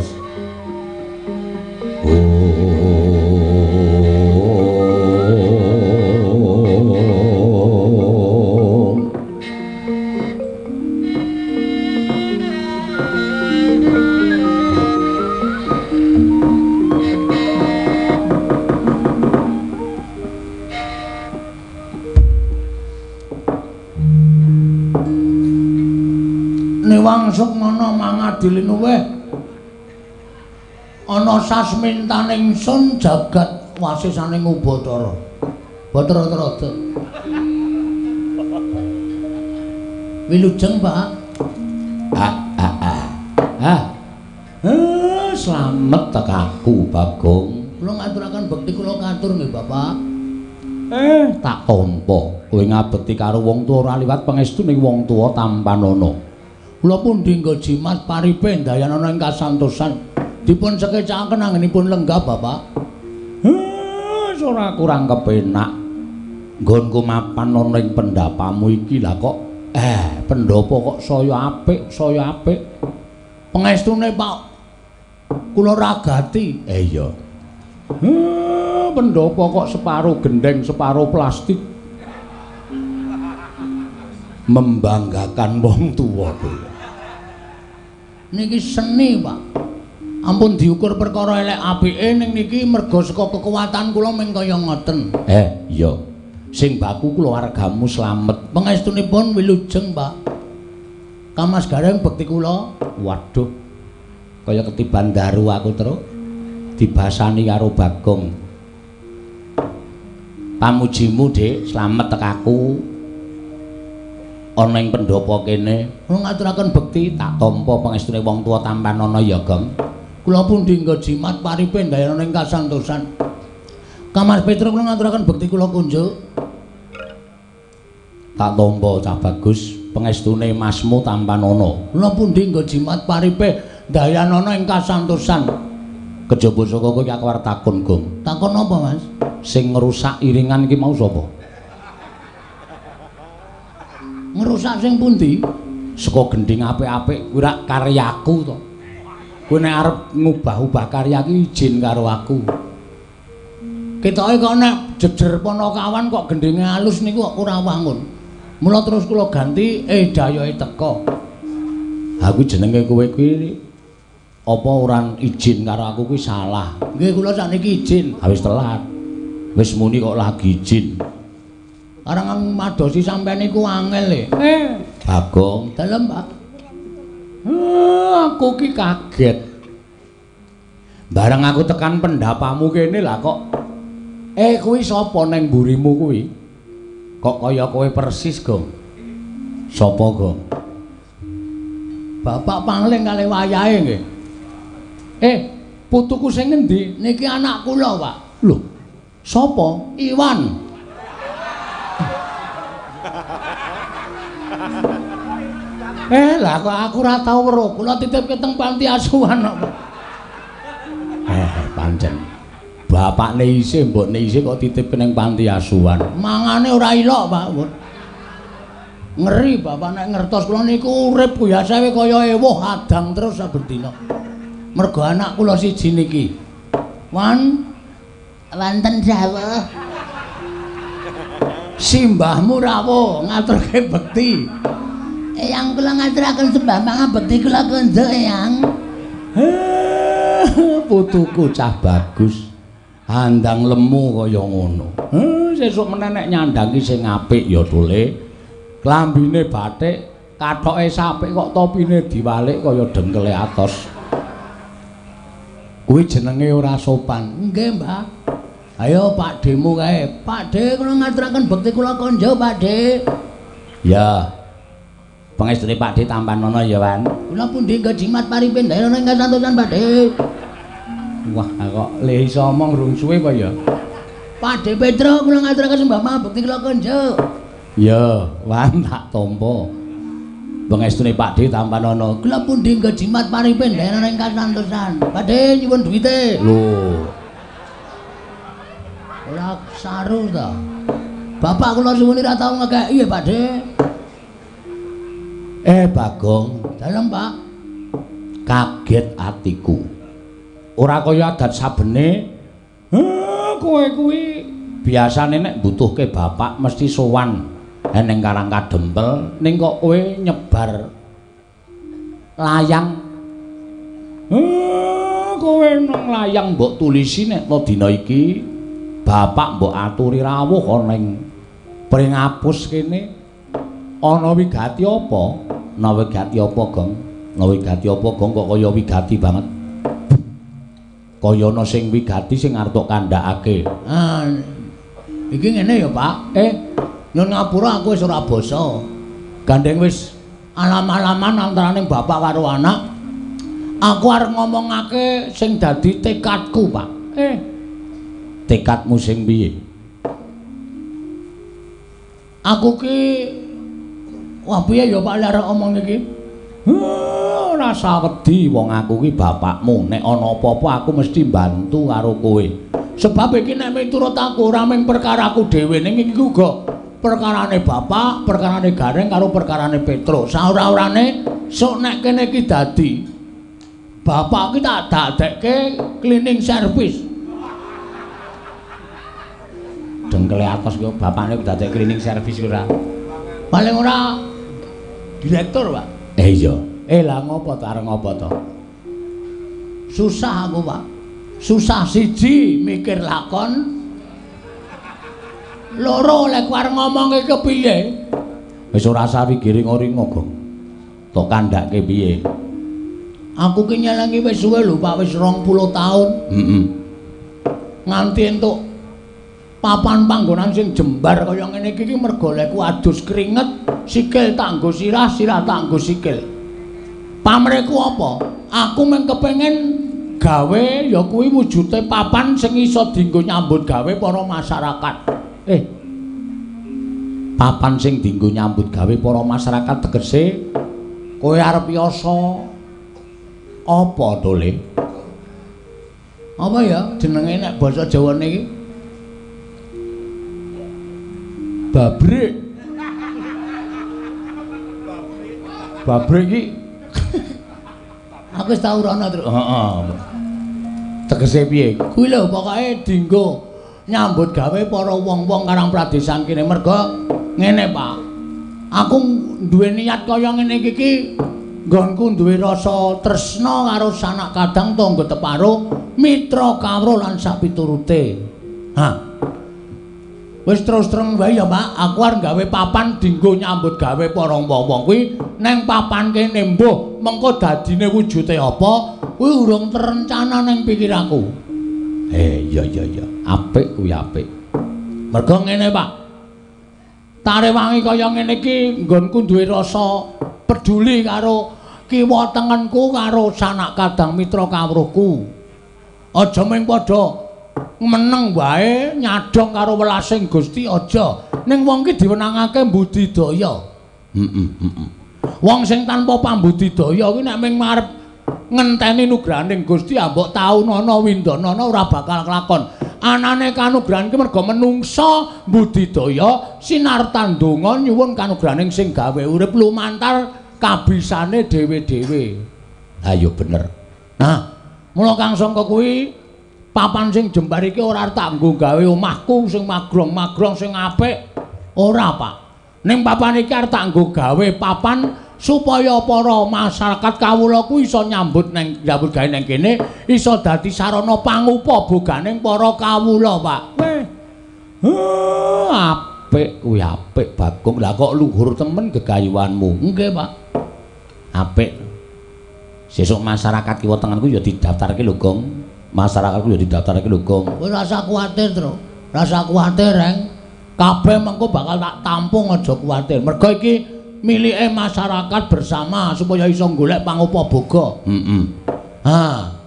niwangsuk ngono mangadili nuweh ana sasmintaning sun jagat wasisaning Ubatara Bathara-Trada wilujeng Pak ah ah ah ah eh slamet tekaku Bagong kula ngaturaken bekti kula katur nggih Bapak eh tak tampa kowe ngabekti karo wong tuwa ora liwat pangestu ning wong tuwa tampanana kula pun dinggo jimat paripe ndayan ana ing kasantosan dipun sekecakaken anggenipun lenggah Bapak. Heh, ora kurang kepenak. Nggonku mapan ana ing pendapamu iki lah kok eh pendopo kok saya apik, saya apik. Pangestune Pak kula ragati. Eh iya. Heh, pendopo kok separuh gendeng, separuh plastik. Membanggakan wong tuwa kuwi. Niki seni, Pak. Ampun diukur perkara elek apike ning niki merga saka kekuatan kula mung kaya ngoten. Eh, iya. Sing baku keluargamu slamet. Pangestunipun wilujeng, Pak. Kamas Gareng bekti kula. Waduh. Kaya ketiban daru aku terus dibasani karo Bagong. Pamujimu, Dik, slamet tekaku. Ana ing pendopo kene, kula ngaturaken bekti tak tampa pangestune wong tuwa tampanana ya, Gong. Kula pundi nggo jimat paripe ndayana ing kasantosan. Kamar Petruk kula ngaturaken bekti kula kunjuk. Tak tampa Cah Bagus, pangestune Masmu tampanana. Kula pundi nggo jimat paripe ndayana ing kasantosan. Kejaba saka kowe aku arep takon, Gong. Takon apa, Mas? Sing ngrusak iringan iki mau sapa? Ngerusak sing pundi? Saka gending apik-apik kuwi rak karyaku to. Kowe nek arep ngubah-ubah karya iki izin karo aku. Ketoke kok nek jejer Panakawan kok gendinge alus niku kok ora wangun. Mula terus kula ganti eh dayoke teko. Aku jenenge kowe kuwi apa ora izin karo aku kuwi salah. Nggih kula sakniki izin. Ha wis telat. Wis muni kok lagi izin. Arang madosi sampean niku angel e. Eh, Bagong, dalem, Pak. Eh, aku ki kaget. Bareng aku tekan pendapamu kene lah kok. Eh, kuwi sapa ning mburimu kuwi? Kok kaya kowe persis, Gong? Sapa, Gong? Bapak Pangling kali wayahe nggih. Eh, putuku sing ngendi? Niki anak kula, Pak. Lho, sapa? Iwan. Eh lah kok aku ora tau weruh, kula titipke teng panti asuhan kok. Eh pancen. Bapakne isih, mbokne isih kok titipke ning panti asuhan. Mangane ora ilok, Pak. Ngeri bapak nek ngertos kula niku urip biasae kaya ewuh adang terus saben dina. Mergo anak kula siji niki. Wan wonten dawuh. Simbahmu rawuh ngaturke bekti. Eyang kula ngaturaken sembah pangabekti kula konjuk Eyang. Putuku Cah Bagus. Handang lemu kaya ngono. Heh, sesuk meneh nek nyandangi sing apik ya tole. Klambine bathik, kathoke sapik kok topine diwalik kaya dengkele atos. Kuwi jenenge ora sopan. Nggih, Mbak. Ayo Pak Demu kae. Pak De kula ngaturaken bekti kula konjuk, Pak De. Ya. Pangestune Pak De tampanana ya, Wan. Kula pundi nggo jimat paripe ndayana ing kasantosan, Pak De. Wah, kok le iso omong rung suwe apa ya? Pak De Petro kula ngaturaken sembah pangabekti kula konjuk. Ya, Wan tak tampa. Pangestune Pak De tampanana. Kula pundi nggo jimat paripe ndayana ing kasantosan. Pak De nyuwun duwite. Lho. Ora saru ta. Bapak kula suwun ora tau ngekeki ya, Pak De. Eh Bagong, dalem Pak. Kaget atiku. Ora kaya adat sabene. Heh, kowe kuwi biasane nek butuhke bapak mesti sowan ning Karang Kadempel, ning kok kowe nyebar layang. Heh, kowe nang layang mbok tulisi nek dina iki bapak mbok aturi rawuh ana ning Pringapus kene. Ana wigati apa? Ana wigati apa, Gong? Ana wigati apa, Gong? Kok kaya wigati banget. Kaya ana sing wigati sing arep kandhakake. Ah. Iki ngene ya, Pak. Eh, nyun ngapura aku wis ora basa. Gandeng wis alam-alaman antaraning bapak karo anak. Aku arep ngomongake sing dadi tekadku, Pak. Eh, tekadmu sing piye? Aku ki wah piye ya Pak arek omong iki? Ora usah wedi wong aku ki bapakmu. Nek ana apa-apa aku mesti bantu karo kowe. Sebab iki nek miturut aku ora mung perkaraku dhewe ning iki uga perkarane bapak, perkarane Gareng karo perkarane Petruk. Saora-orane sok nek kene iki dadi bapak ki tak dadekke cleaning service. dengkele atos kok bapakne dadi cleaning service ora. Paling ora direktur, Pak. Eh iya. Eh lah ngopo to arep ngopo to? Susah aku, Pak. Susah siji mikir lakon. Loro lek arep ngomong iki kepiye? Wis ora usah pikiring ringo, Gong. Tok kandhake piye? Aku ki nyelengi wis suwe lho, Pak, wis rong puluh taun. Heeh. Nganti entuk papan panggonan sing jembar kaya ngene iki mergo lekku adus keringet, sikil tak nggo sirah, sirah tak nggo sikil. Pamreku apa? Aku mung kepengin gawe ya kuwi wujude papan sing iso dienggo nyambut gawe para masyarakat. Eh. Papan sing dienggo nyambut gawe para masyarakat tegese kowe arep yasa apa to, Le? Apa ya jenenge nek basa Jawane iki? Babrik. Babrik iki aku wis tau rono terus. Heeh. Tegese piye? Kuwi lho pokoke dienggo nyambut gawe para wong-wong karang pradesan kene merga ngene, Pak. Aku duwe niat kaya ngene iki nggonku duwe rasa tresna karo sanak kadang tangga teparo, mitra kawruh lan sapiturute. Ha. Wis terus terang wae ya, Pak. Aku arep gawe papan dienggo nyambut gawe para wong-wong kuwi neng papan kene mbuh mengko dadine wujude apa kuwi urung terencana neng pikiranku. Eh iya iya iya, apik kuwi apik. Mergo ngene, Pak. Tarewangi kaya ngene iki nggonku duwe rasa peduli karo kiwa tengenku karo sanak kadang mitra kawruhku. Aja mung padha meneng wae nyadong karo welasing Gusti aja. Ning wong ki diwenangake mbudidaya. Heeh heeh. Wong sing tanpa pambudidaya kuwi nek mung arep ngenteni nugrahaning Gusti ambok taunana windanana ora bakal kelakon. Anane kanugrahan ki merga menungsa budidaya sinartan donga nyuwun kanugrahaning sing gawe urip lumantar kabisane dhewe-dhewe. Ha yo bener. Nah, mula Kang Sangka kuwi papan sing jembar iki ora tak nggo gawe omahku sing magrong-magrong sing apik. Ora, Pak. Ning papan iki arep tak nggo gawe papan supaya para masyarakat kawula kuwi iso nyambut neng nyambut gawe neng kene iso dadi sarana pangupa boganing para kawula, Pak. Weh. Huh, apik kuwi apik, Bagong. Lah kok luhur temen gegayuhanmu. Nggih, Pak. Apik. Sesuk masyarakat kiwa tengenku ya didaftarke lho, Gong. Masyarakatku ya didaftarke lho, Gong. Kowe ora usah kuwatir, Tru. Ora usah kuwatir, Reng. Kabeh mengko bakal tak tampung, aja kuwatir. Mergo iki milike masyarakat bersama supaya iso golek pangupa boga. Heeh. Ha.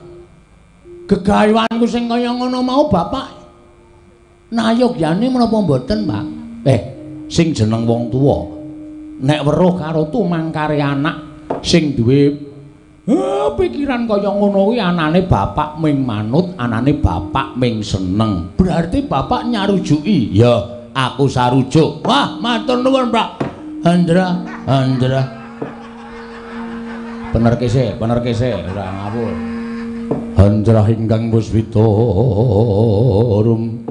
Gegayuhanku sing kaya ngono mau Bapak nayogyane menapa mboten, Pak? Eh, sing jeneng wong tuwa nek weruh karo tumangkare anak sing duwe eh, pikiran kaya ngono kuwi anane bapak ming manut, anane bapak ming seneng. Berarti bapak nyarujuki. Ya, aku sarujuk. Wah, matur nuwun, Pak. Andra, Andra. Bener kese, bener kese, ora ngawur. Andra ingkang puspita rum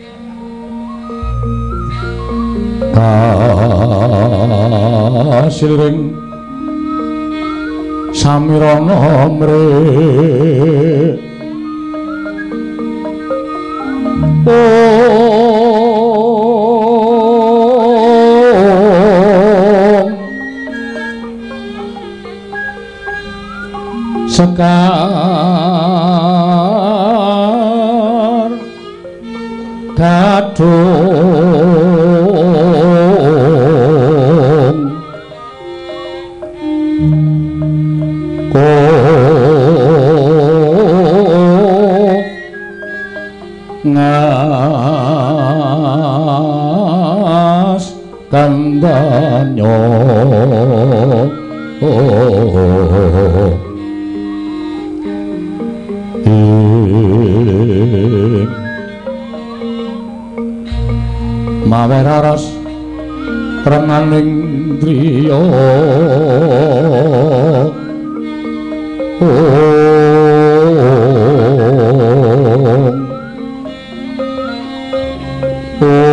kasiring samirana mre sekar gadung ngas kandanyo mawe raras renganing driya oh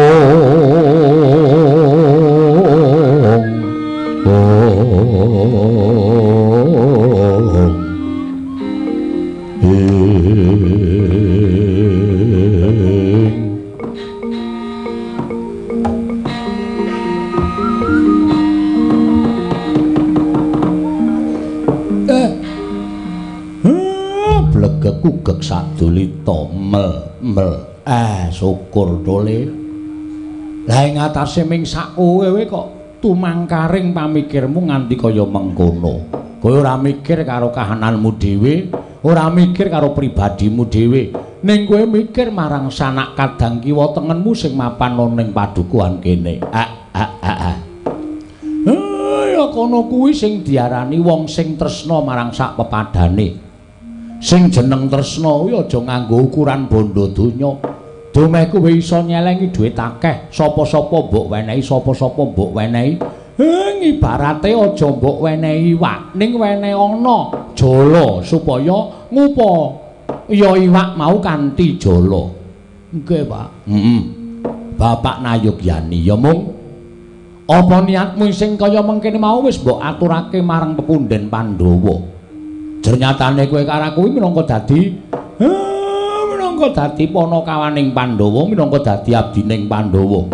Kugek sadulita mel mel eh syukur dole lah ing atase ming sak kowe kok tumangkaring pamikirmu nganti kaya mengkono kowe ora mikir karo kahananmu dhewe ora mikir karo pribadimu dhewe ning kowe mikir marang sanak kadang kiwa tengenmu sing mapan ana ning padukuhan kene ah ah ah ah ya kono kuwi sing diarani wong sing tresna marang sak pepadane sing jeneng tresna kuwi aja nganggo ukuran bondo donya. Domeh kowe iso nyelengi dhuwit akeh, sapa-sapa mbok wenehi, sapa-sapa mbok wenehi. Heng ibarate aja mbok wenehi iwak, ning wenehi ana jala supaya ngupa ya iwak mau kanthi jala. Nggih, Pak. Heeh. Bapak Nayogyani ya mung apa niatmu sing kaya mengkene mau wis mbok aturake marang pepunden Pandhawa. Ternyatane kowe karo kuwi minangka dadi eh minangka dadi panakawaning Pandhawa, minangka dadi abdining Pandhawa.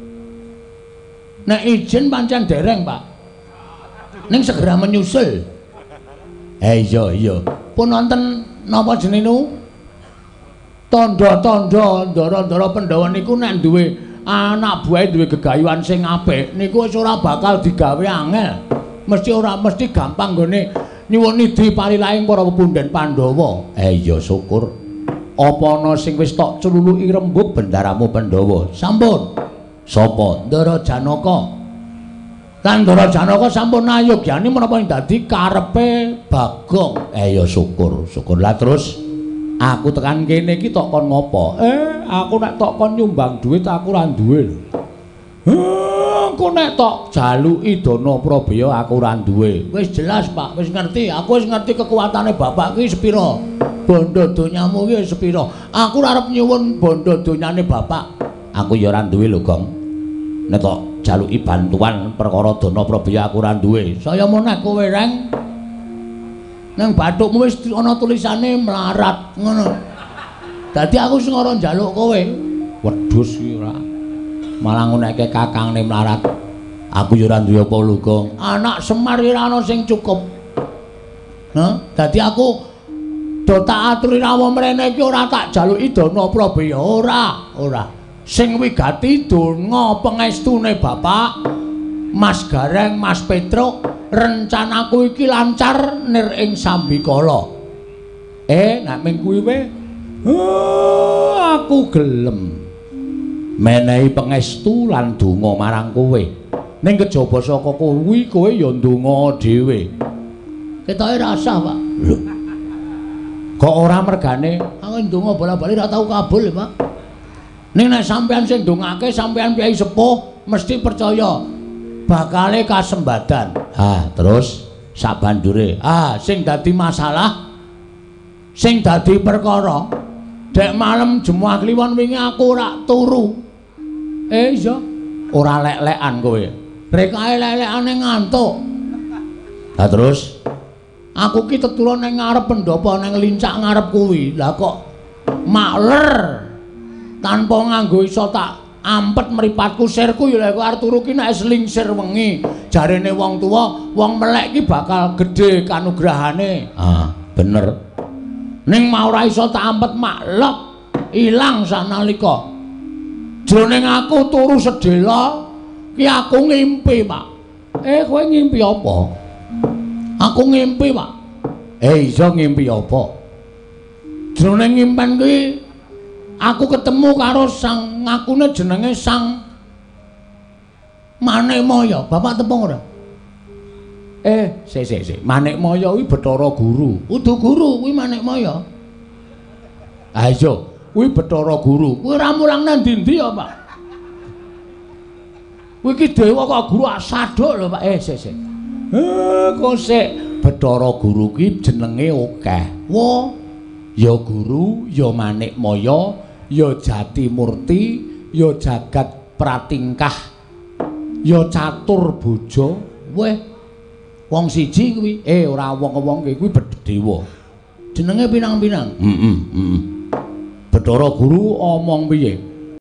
Nek izin pancen dereng, Pak. Ning segera menyusul. Eh iya iya. Pun wonten napa jenenge? Tandha-tandha ndara-ndara Pandhawa niku nek duwe anak buahe duwe gegayuhan sing apik, niku wis ora bakal digawe angel. Mesti ora mesti gampang gone nyuwun nidhi parilahing para pepunden Pandhawa. Eh iya syukur. Apa ana sing wis tok cululuki rembug bendaramu Pandhawa? Sampun. Sapa? Ndara Janaka. Lan Ndara Janaka sampun nayogyani menapa dadi karepe Bagong. Eh iya syukur, syukur. Lah terus aku tekan kene iki tok kon ngopo? Eh, aku nek tok kon nyumbang dhuwit aku ora duwe lho. Aku nek tok jaluki dana Prabaya aku ora duwe. Wis jelas, Pak, wis ngerti. Aku wis ngerti kekuatane bapak ki sepira. Bondo donyamu ki sepira. Aku ora arep nyuwun bondo donyane bapak. Aku ya ora duwe lho, Gong. Nek tok jaluki bantuan perkara dana Prabaya aku ora duwe. Saya meneh kowe reng. Nang bathukmu wis ana tulisane melarat ngono. Dadi aku sing ora njaluk kowe. Wedhus ki ora. Malah nguneke kakangne melarat. Aku ya ora duwe apa lho, Gong. Anak Semar ora ana sing cukup. Hah? Dadi aku do tak aturi rawuh mrene iki ora tak jaluki dana Prabaya, ora, ora. Sing wigati donga pangestune Bapak Mas Gareng, Mas Petruk, rencanaku iki lancar nir ing Sambikala. Eh, nek ming kuwi we, aku gelem menehi pangestu lan donga marang kowe. Ning kejaba saka kuwi kowe ya ndonga dhewe. Ketoke rasah, Pak. Lho. Kok ora mergane aku ndonga bola-bali ora tau kabul, Pak. Ning nek sampean sing ndongake sampean piyai sepuh mesti percaya bakale kasembadan. Ah, terus sak bandure. Ah, sing dadi masalah sing dadi perkara dek malam Jumat Kliwon wingi aku ora turu. Eh iya, ora lek-lekan kowe. Rekae lek-lekane ngantuk. Lah terus aku ki tetula ning ngarep pendopo ning lincak ngarep kuwi. Lah kok makler tanpa nganggo iso tak ampet mripatku sirku ya lek arep turu ki nek slingsir wengi. Jarene wong tuwa, wong melek ki bakal gedhe kanugrahane. Ah, bener. Ning mau ora iso tak ampet maklek ilang sanalika. Jroning aku turu sedhela ki aku ngimpi, Pak. Eh, kowe ngimpi apa? Aku ngimpi, Pak. Eh, iso ngimpi apa? Jroning ngimpen kuwi aku ketemu karo sang ngakune jenenge Sang Manikmaya. Bapak tepung ora? Eh, sik sik sik. Manikmaya kuwi Bathara Guru. Udu guru kuwi Manikmaya. Ah iya, kuwi Bathara Guru. Kuwi ora mulang nang ndi-ndi ya, Pak? Kuwi iki dewa kok guru asaduk lho, Pak. Eh, sik sik. Eh, kok sik Bathara Guru kuwi jenenge akeh. Wo, ya guru, ya Manikmaya, ya Jatimurti, ya Jagat Pratingkah, ya Catur Boja. Weh, wong siji kuwi. Eh, ora wong-wong kuwi dewa. jenenge pinang-pinang. Heeh, heeh. Bathara Guru omong piye?